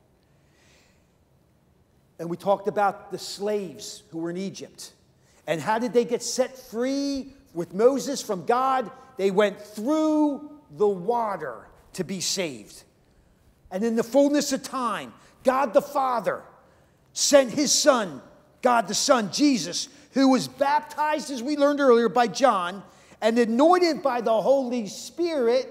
And we talked about the slaves who were in Egypt. And how did they get set free with Moses from God? They went through the water to be saved. And in the fullness of time, God the Father sent his Son, God the Son, Jesus, who was baptized, as we learned earlier, by John, and anointed by the Holy Spirit.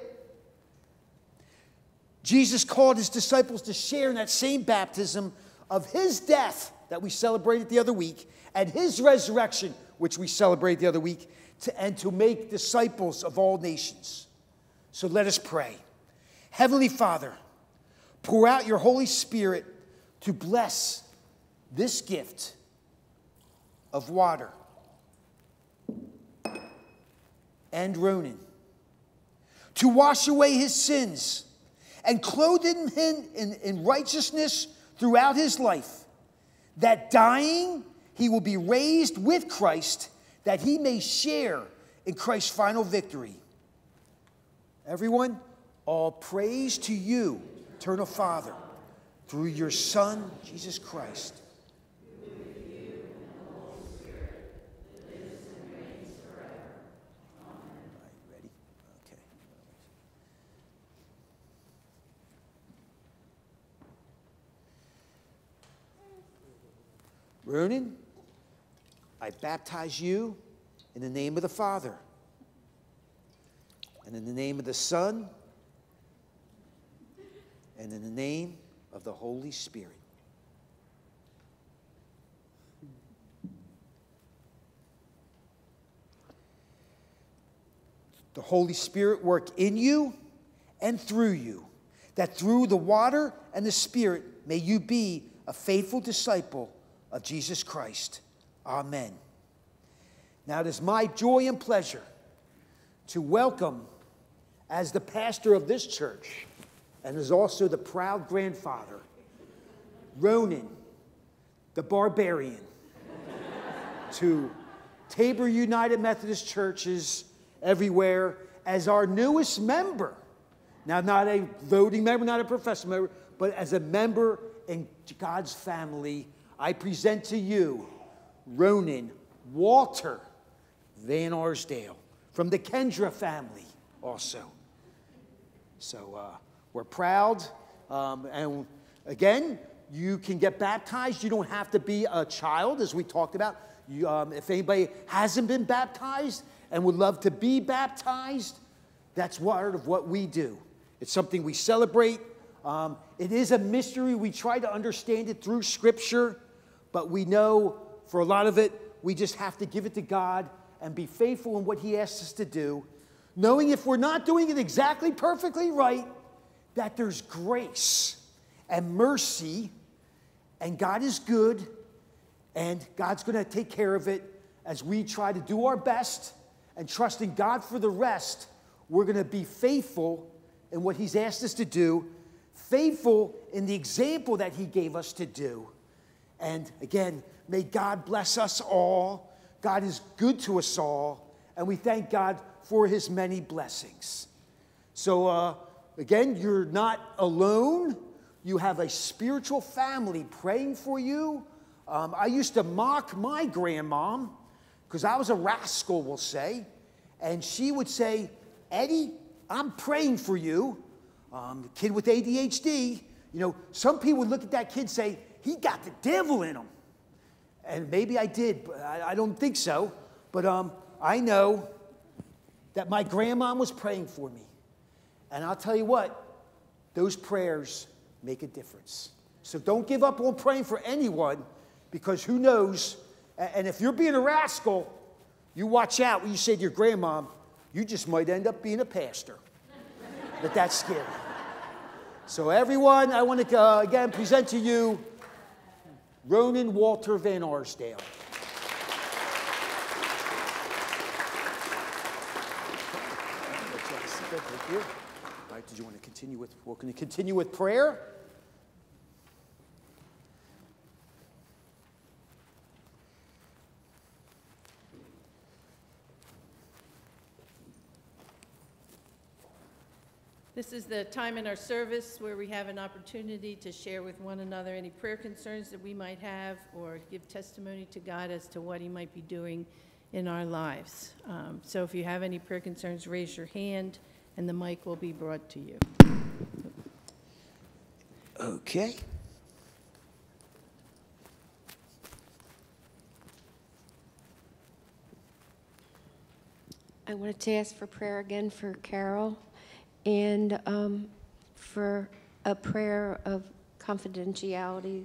Jesus called his disciples to share in that same baptism of his death that we celebrated the other week, and his resurrection, which we celebrated the other week, and to make disciples of all nations. So let us pray. Heavenly Father, pour out your Holy Spirit to bless this gift of water and Ronan, to wash away his sins and clothe him in righteousness throughout his life, that dying, he will be raised with Christ, that he may share in Christ's final victory. Everyone, all praise to you, eternal Father, through your Son, Jesus Christ. Ronan, I baptize you in the name of the Father, and in the name of the Son, and in the name of the Holy Spirit. the Holy Spirit work in you and through you, that through the water and the Spirit may you be a faithful disciple of Jesus Christ. Amen. Now it is my joy and pleasure to welcome, as the pastor of this church and as also the proud grandfather, Ronan, the barbarian, to Tabor United Methodist Churches everywhere as our newest member. Now, not a voting member, not a professional member, but as a member in God's family, I present to you Ronan Walter Van Arsdale from the Kendra family also. So we're proud. And again, you can get baptized. You don't have to be a child, as we talked about. If anybody hasn't been baptized and would love to be baptized, that's part of what we do. It's something we celebrate. It is a mystery. We try to understand it through Scripture, but we know for a lot of it, we just have to give it to God and be faithful in what He asks us to do, knowing if we're not doing it exactly perfectly right, that there's grace and mercy, and God is good, and God's going to take care of it as we try to do our best and trust in God for the rest. We're going to be faithful in what He's asked us to do, faithful in the example that He gave us to do. And again, may God bless us all. God is good to us all, and we thank God for His many blessings. So again, you're not alone. You have a spiritual family praying for you. I used to mock my grandmom because I was a rascal, we'll say. And she would say, Eddie, I'm praying for you. The kid with ADHD, you know, some people would look at that kid and say, he got the devil in him. And maybe I did, but I don't think so. But I know that my grandmom was praying for me. And I'll tell you what, those prayers make a difference. So don't give up on praying for anyone, because who knows, and if you're being a rascal, you watch out when you say to your grandmom, you just might end up being a pastor. But that's scary. So everyone, I want to again present to you Ronan Walter Van Arsdale. Thank you. All right, did you want to continue with, we're going to continue with prayer? This is the time in our service where we have an opportunity to share with one another any prayer concerns that we might have, or give testimony to God as to what He might be doing in our lives. So if you have any prayer concerns, raise your hand and the mic will be brought to you. Okay. I wanted to ask for prayer again for Carol, and for a prayer of confidentiality.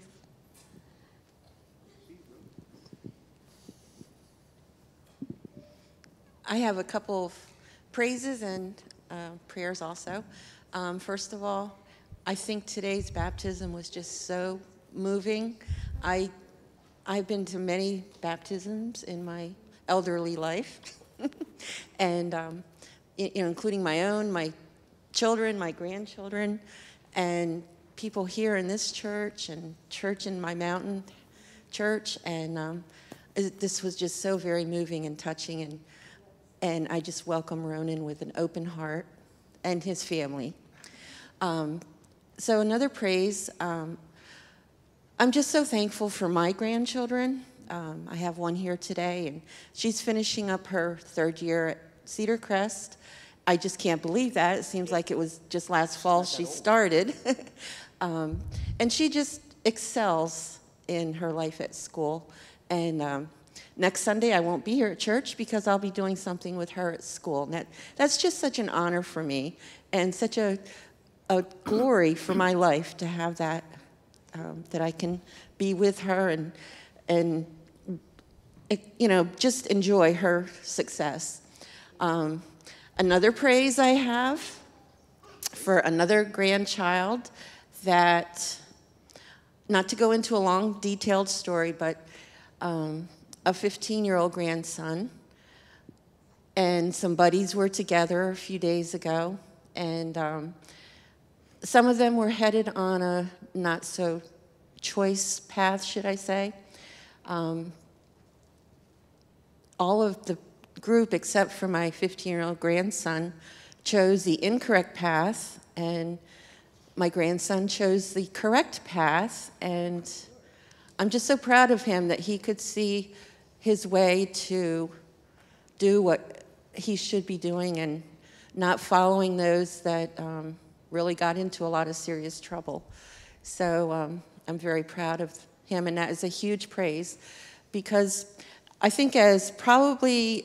I have a couple of praises and prayers also. First of all, I think today's baptism was just so moving. I've been to many baptisms in my elderly life, and including my own, my children, my grandchildren, and people here in this church and church in my mountain church, and this was just so very moving and touching, and I just welcome Ronan with an open heart and his family. So another praise, I'm just so thankful for my grandchildren. I have one here today, and she's finishing up her third year at Cedar Crest. I just can't believe that. It seems like it was just last fall she started. And she just excels in her life at school. And next Sunday I won't be here at church because I'll be doing something with her at school. And that's just such an honor for me and such a glory for my life to have that, that I can be with her and you know, just enjoy her success. Another praise I have for another grandchild that, not to go into a long, detailed story, but a 15-year-old grandson and some buddies were together a few days ago, and some of them were headed on a not-so-choice path, should I say. All of the group, except for my 15-year-old grandson, chose the incorrect path, and my grandson chose the correct path, and I'm just so proud of him that he could see his way to do what he should be doing and not following those that really got into a lot of serious trouble. So I'm very proud of him, and that is a huge praise, because I think as probably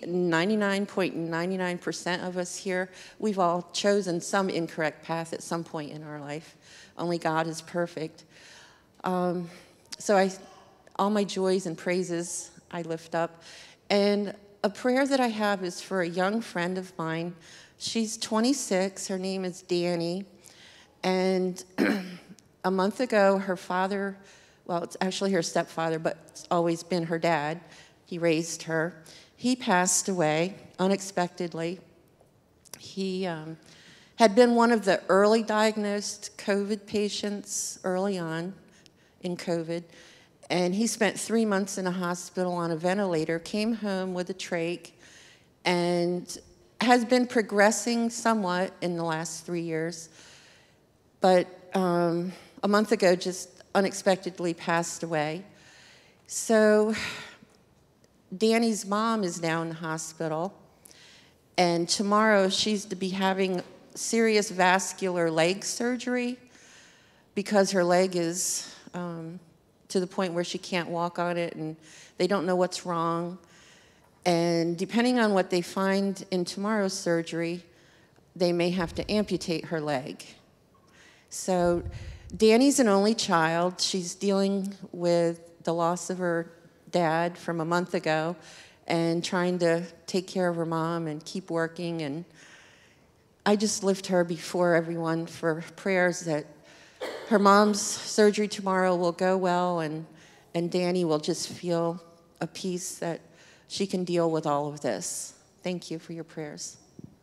99.99% of us here, we've all chosen some incorrect path at some point in our life. Only God is perfect. So all my joys and praises I lift up. And a prayer that I have is for a young friend of mine. She's 26. Her name is Danny. And a month ago, her father, well, it's actually her stepfather, but it's always been her dad. He raised her. He passed away unexpectedly. He had been one of the early diagnosed COVID patients early on in COVID, and he spent 3 months in a hospital on a ventilator, came home with a trach, and has been progressing somewhat in the last 3 years, but a month ago just unexpectedly passed away. So Danny's mom is now in the hospital, and tomorrow she's to be having serious vascular leg surgery because her leg is to the point where she can't walk on it, and they don't know what's wrong. And depending on what they find in tomorrow's surgery, they may have to amputate her leg. So Danny's an only child. She's dealing with the loss of her dad from a month ago and trying to take care of her mom and keep working. And I just lift her before everyone for prayers that her mom's surgery tomorrow will go well, and Danny will just feel a peace that she can deal with all of this. Thank you for your prayers.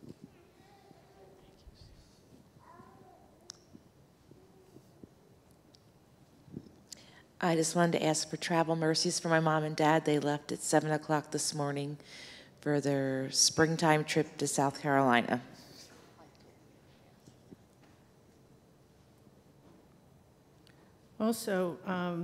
I just wanted to ask for travel mercies for my mom and dad. They left at 7 o'clock this morning for their springtime trip to South Carolina. Also,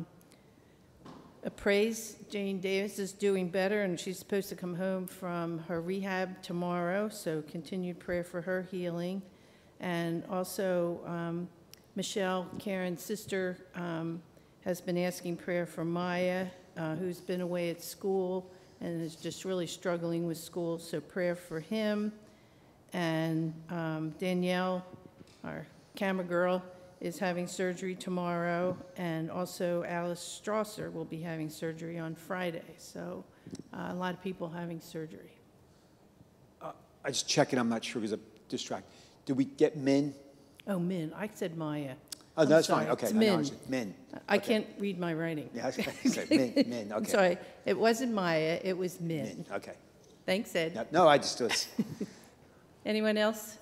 a praise, Jane Davis is doing better, and she's supposed to come home from her rehab tomorrow, so continued prayer for her healing. And also, Michelle, Karen's sister, has been asking prayer for Maya, who's been away at school and is just really struggling with school, so prayer for him. And Danielle, our camera girl, is having surgery tomorrow, and also Alice Strasser will be having surgery on Friday. So a lot of people having surgery. I just checking, I'm not sure because I'm distracted. Did we get Min? Oh, Min. I said Maya. Oh, no, that's sorry, fine. Okay, it's I know, Min. Min. I Okay. can't read my writing. Yeah, I was going to say Min, okay. I'm sorry. It wasn't Maya. It was Min. Min, okay. Thanks, Ed. No, I just was. Anyone else?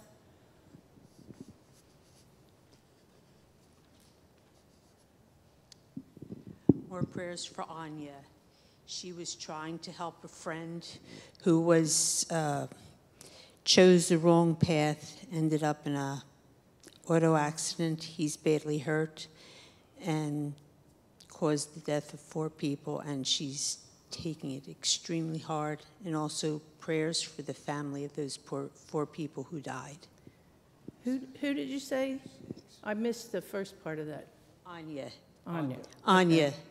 More prayers for Anya. She was trying to help a friend who was chose the wrong path, ended up in a auto accident. He's badly hurt and caused the death of 4 people, and she's taking it extremely hard. And also prayers for the family of those 4 people who died. Who did you say? I missed the first part of that. Anya. Anya. Anya. Okay.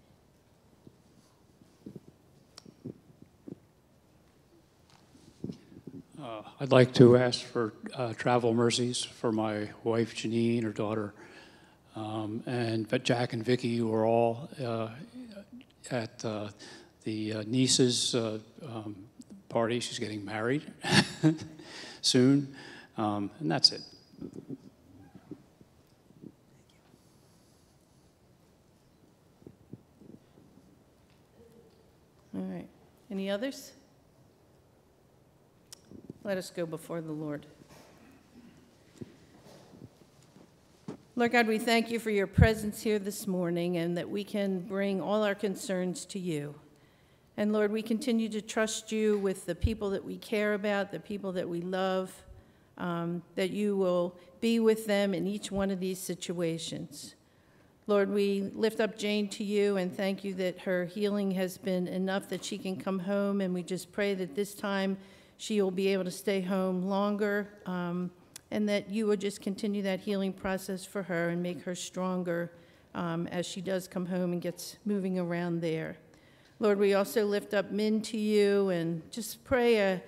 I'd like to ask for travel mercies for my wife Janine, her daughter, but Jack and Vicky, who are all at the niece's party. She's getting married. soon. And that's it. All right. Any others? Let us go before the Lord. Lord God, we thank you for your presence here this morning and that we can bring all our concerns to you. And Lord, we continue to trust you with the people that we care about, the people that we love, that you will be with them in each one of these situations. Lord, we lift up Jane to you and thank you that her healing has been enough that she can come home, and we just pray that this time she will be able to stay home longer, and that you would just continue that healing process for her and make her stronger as she does come home and gets moving around there. Lord, we also lift up Min to you and just pray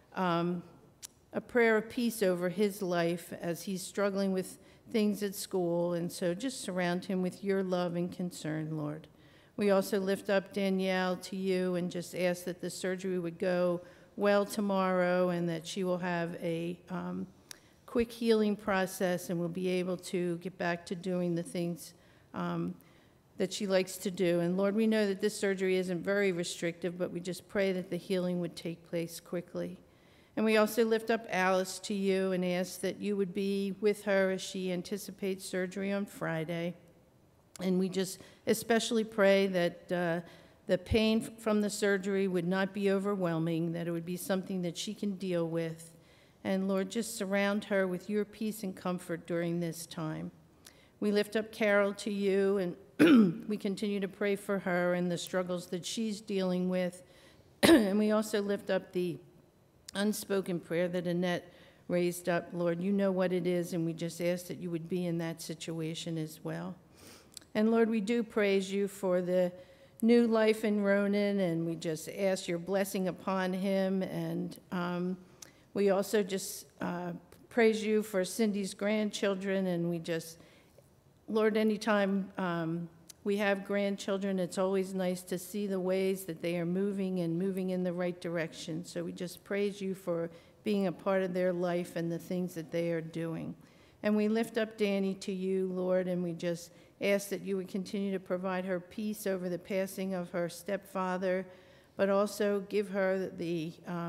a prayer of peace over his life as he's struggling with things at school. And so just surround him with your love and concern, Lord. We also lift up Danielle to you and just ask that the surgery would go well tomorrow and that she will have a quick healing process and will be able to get back to doing the things that she likes to do. And Lord, we know that this surgery isn't very restrictive, but we just pray that the healing would take place quickly. And we also lift up Alice to you and ask that you would be with her as she anticipates surgery on Friday. And we just especially pray that the pain from the surgery would not be overwhelming, that it would be something that she can deal with. And Lord, just surround her with your peace and comfort during this time. We lift up Carol to you, and we continue to pray for her and the struggles that she's dealing with. And we also lift up the unspoken prayer that Annette raised up. Lord, you know what it is, and we just ask that you would be in that situation as well. And Lord, we do praise you for the new life in Ronan, and we just ask your blessing upon him. And we also just praise you for Cindy's grandchildren, and we just, Lord, anytime we have grandchildren, it's always nice to see the ways that they are moving and moving in the right direction. So we just praise you for being a part of their life and the things that they are doing. And we lift up Danny to you, Lord, and we just ask that you would continue to provide her peace over the passing of her stepfather, but also give her the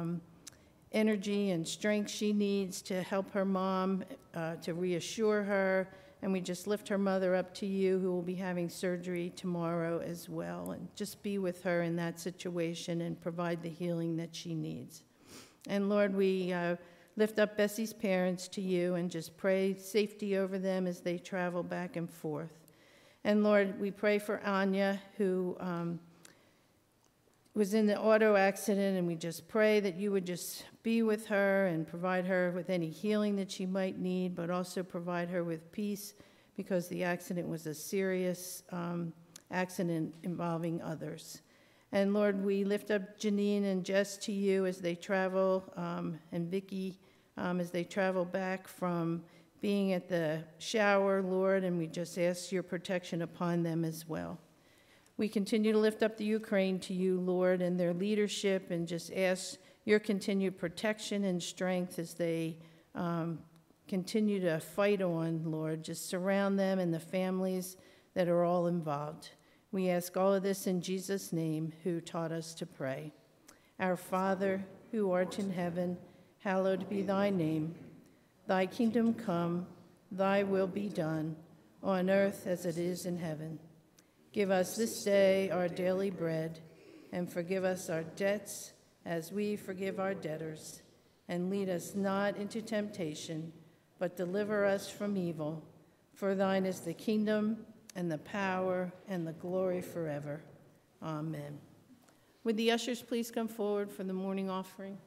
energy and strength she needs to help her mom, to reassure her. And we just lift her mother up to you, who will be having surgery tomorrow as well. And just be with her in that situation and provide the healing that she needs. And Lord, we lift up Bessie's parents to you and just pray safety over them as they travel back and forth. And Lord, we pray for Anya, who was in the auto accident, and we just pray that you would just be with her and provide her with any healing that she might need, but also provide her with peace, because the accident was a serious accident involving others. And Lord, we lift up Janine and Jess to you as they travel, and Vicki as they travel back from being at the shower, Lord, and we just ask your protection upon them as well. We continue to lift up the Ukraine to you, Lord, and their leadership, and just ask your continued protection and strength as they continue to fight on, Lord. Just surround them and the families that are all involved. We ask all of this in Jesus' name, who taught us to pray. Our Father, who art in heaven, hallowed be thy name. Thy kingdom come, thy will be done, on earth as it is in heaven. Give us this day our daily bread, and forgive us our debts as we forgive our debtors. And lead us not into temptation, but deliver us from evil. For thine is the kingdom, and the power, and the glory forever. Amen. Would the ushers please come forward for the morning offering?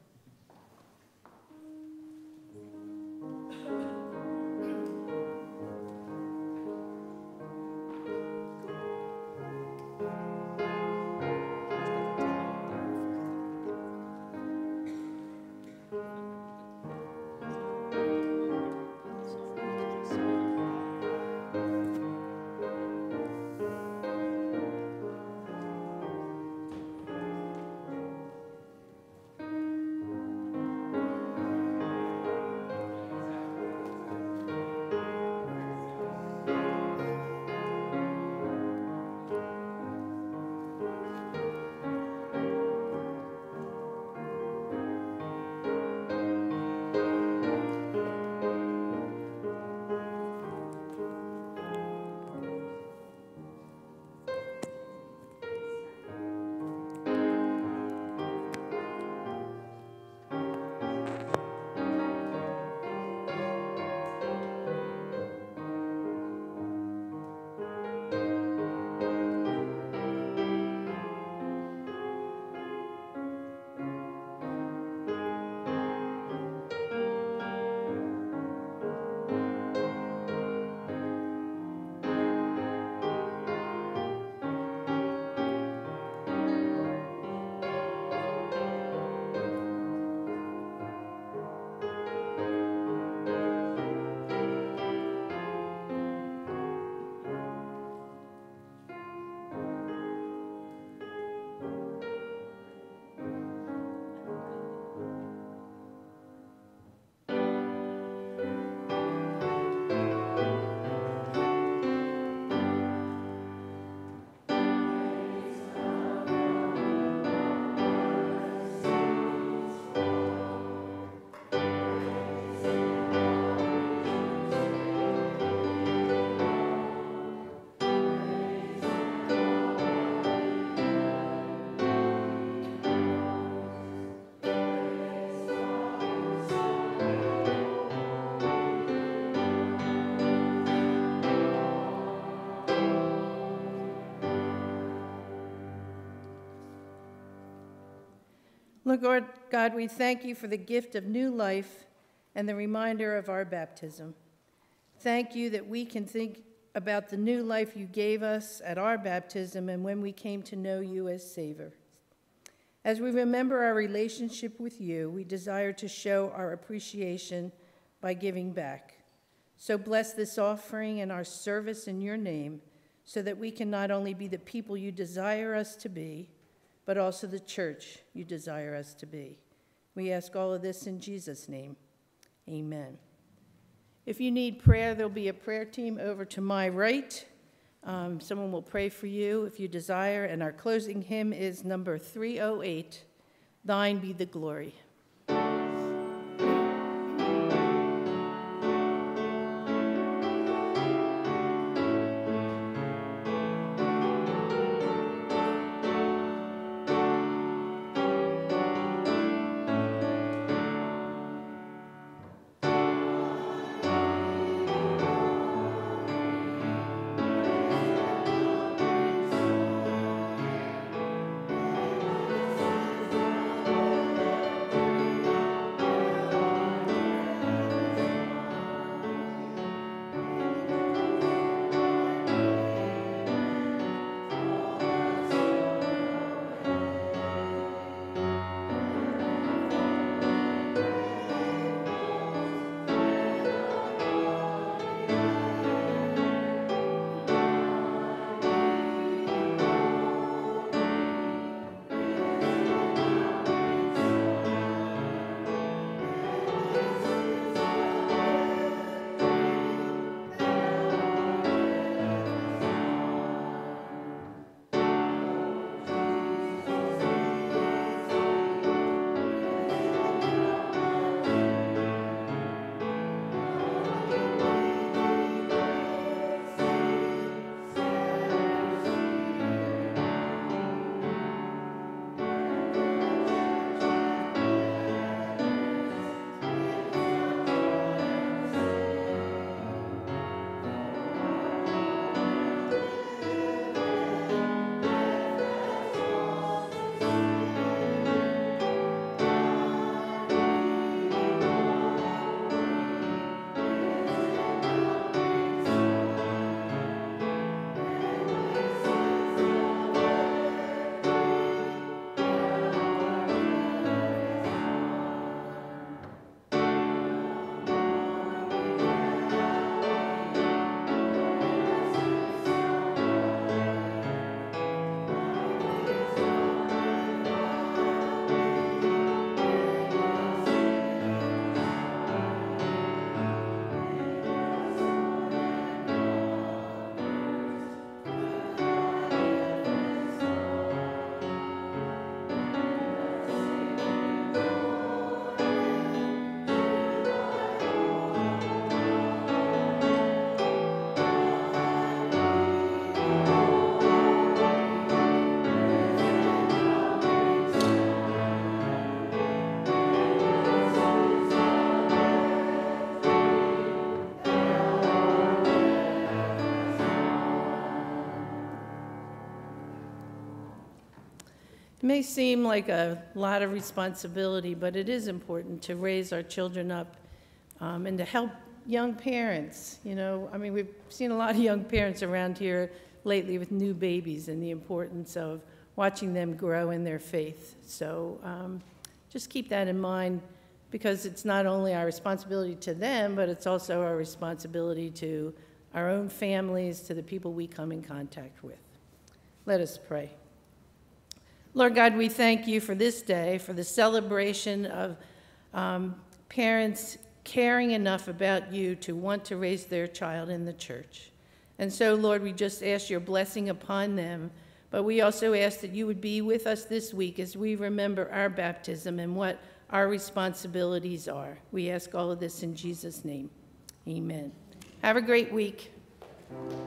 Lord God, we thank you for the gift of new life and the reminder of our baptism. Thank you that we can think about the new life you gave us at our baptism and when we came to know you as Savior. As we remember our relationship with you, we desire to show our appreciation by giving back. So bless this offering and our service in your name so that we can not only be the people you desire us to be, but also the church you desire us to be. We ask all of this in Jesus' name. Amen. If you need prayer, there'll be a prayer team over to my right. Someone will pray for you if you desire. And our closing hymn is number 308, Thine Be the Glory. It may seem like a lot of responsibility, but it is important to raise our children up and to help young parents. You know, I mean, we've seen a lot of young parents around here lately with new babies and the importance of watching them grow in their faith. So just keep that in mind, because it's not only our responsibility to them, but it's also our responsibility to our own families, to the people we come in contact with. Let us pray. Lord God, we thank you for this day, for the celebration of parents caring enough about you to want to raise their child in the church. And so, Lord, we just ask your blessing upon them, but we also ask that you would be with us this week as we remember our baptism and what our responsibilities are. We ask all of this in Jesus' name. Amen. Have a great week.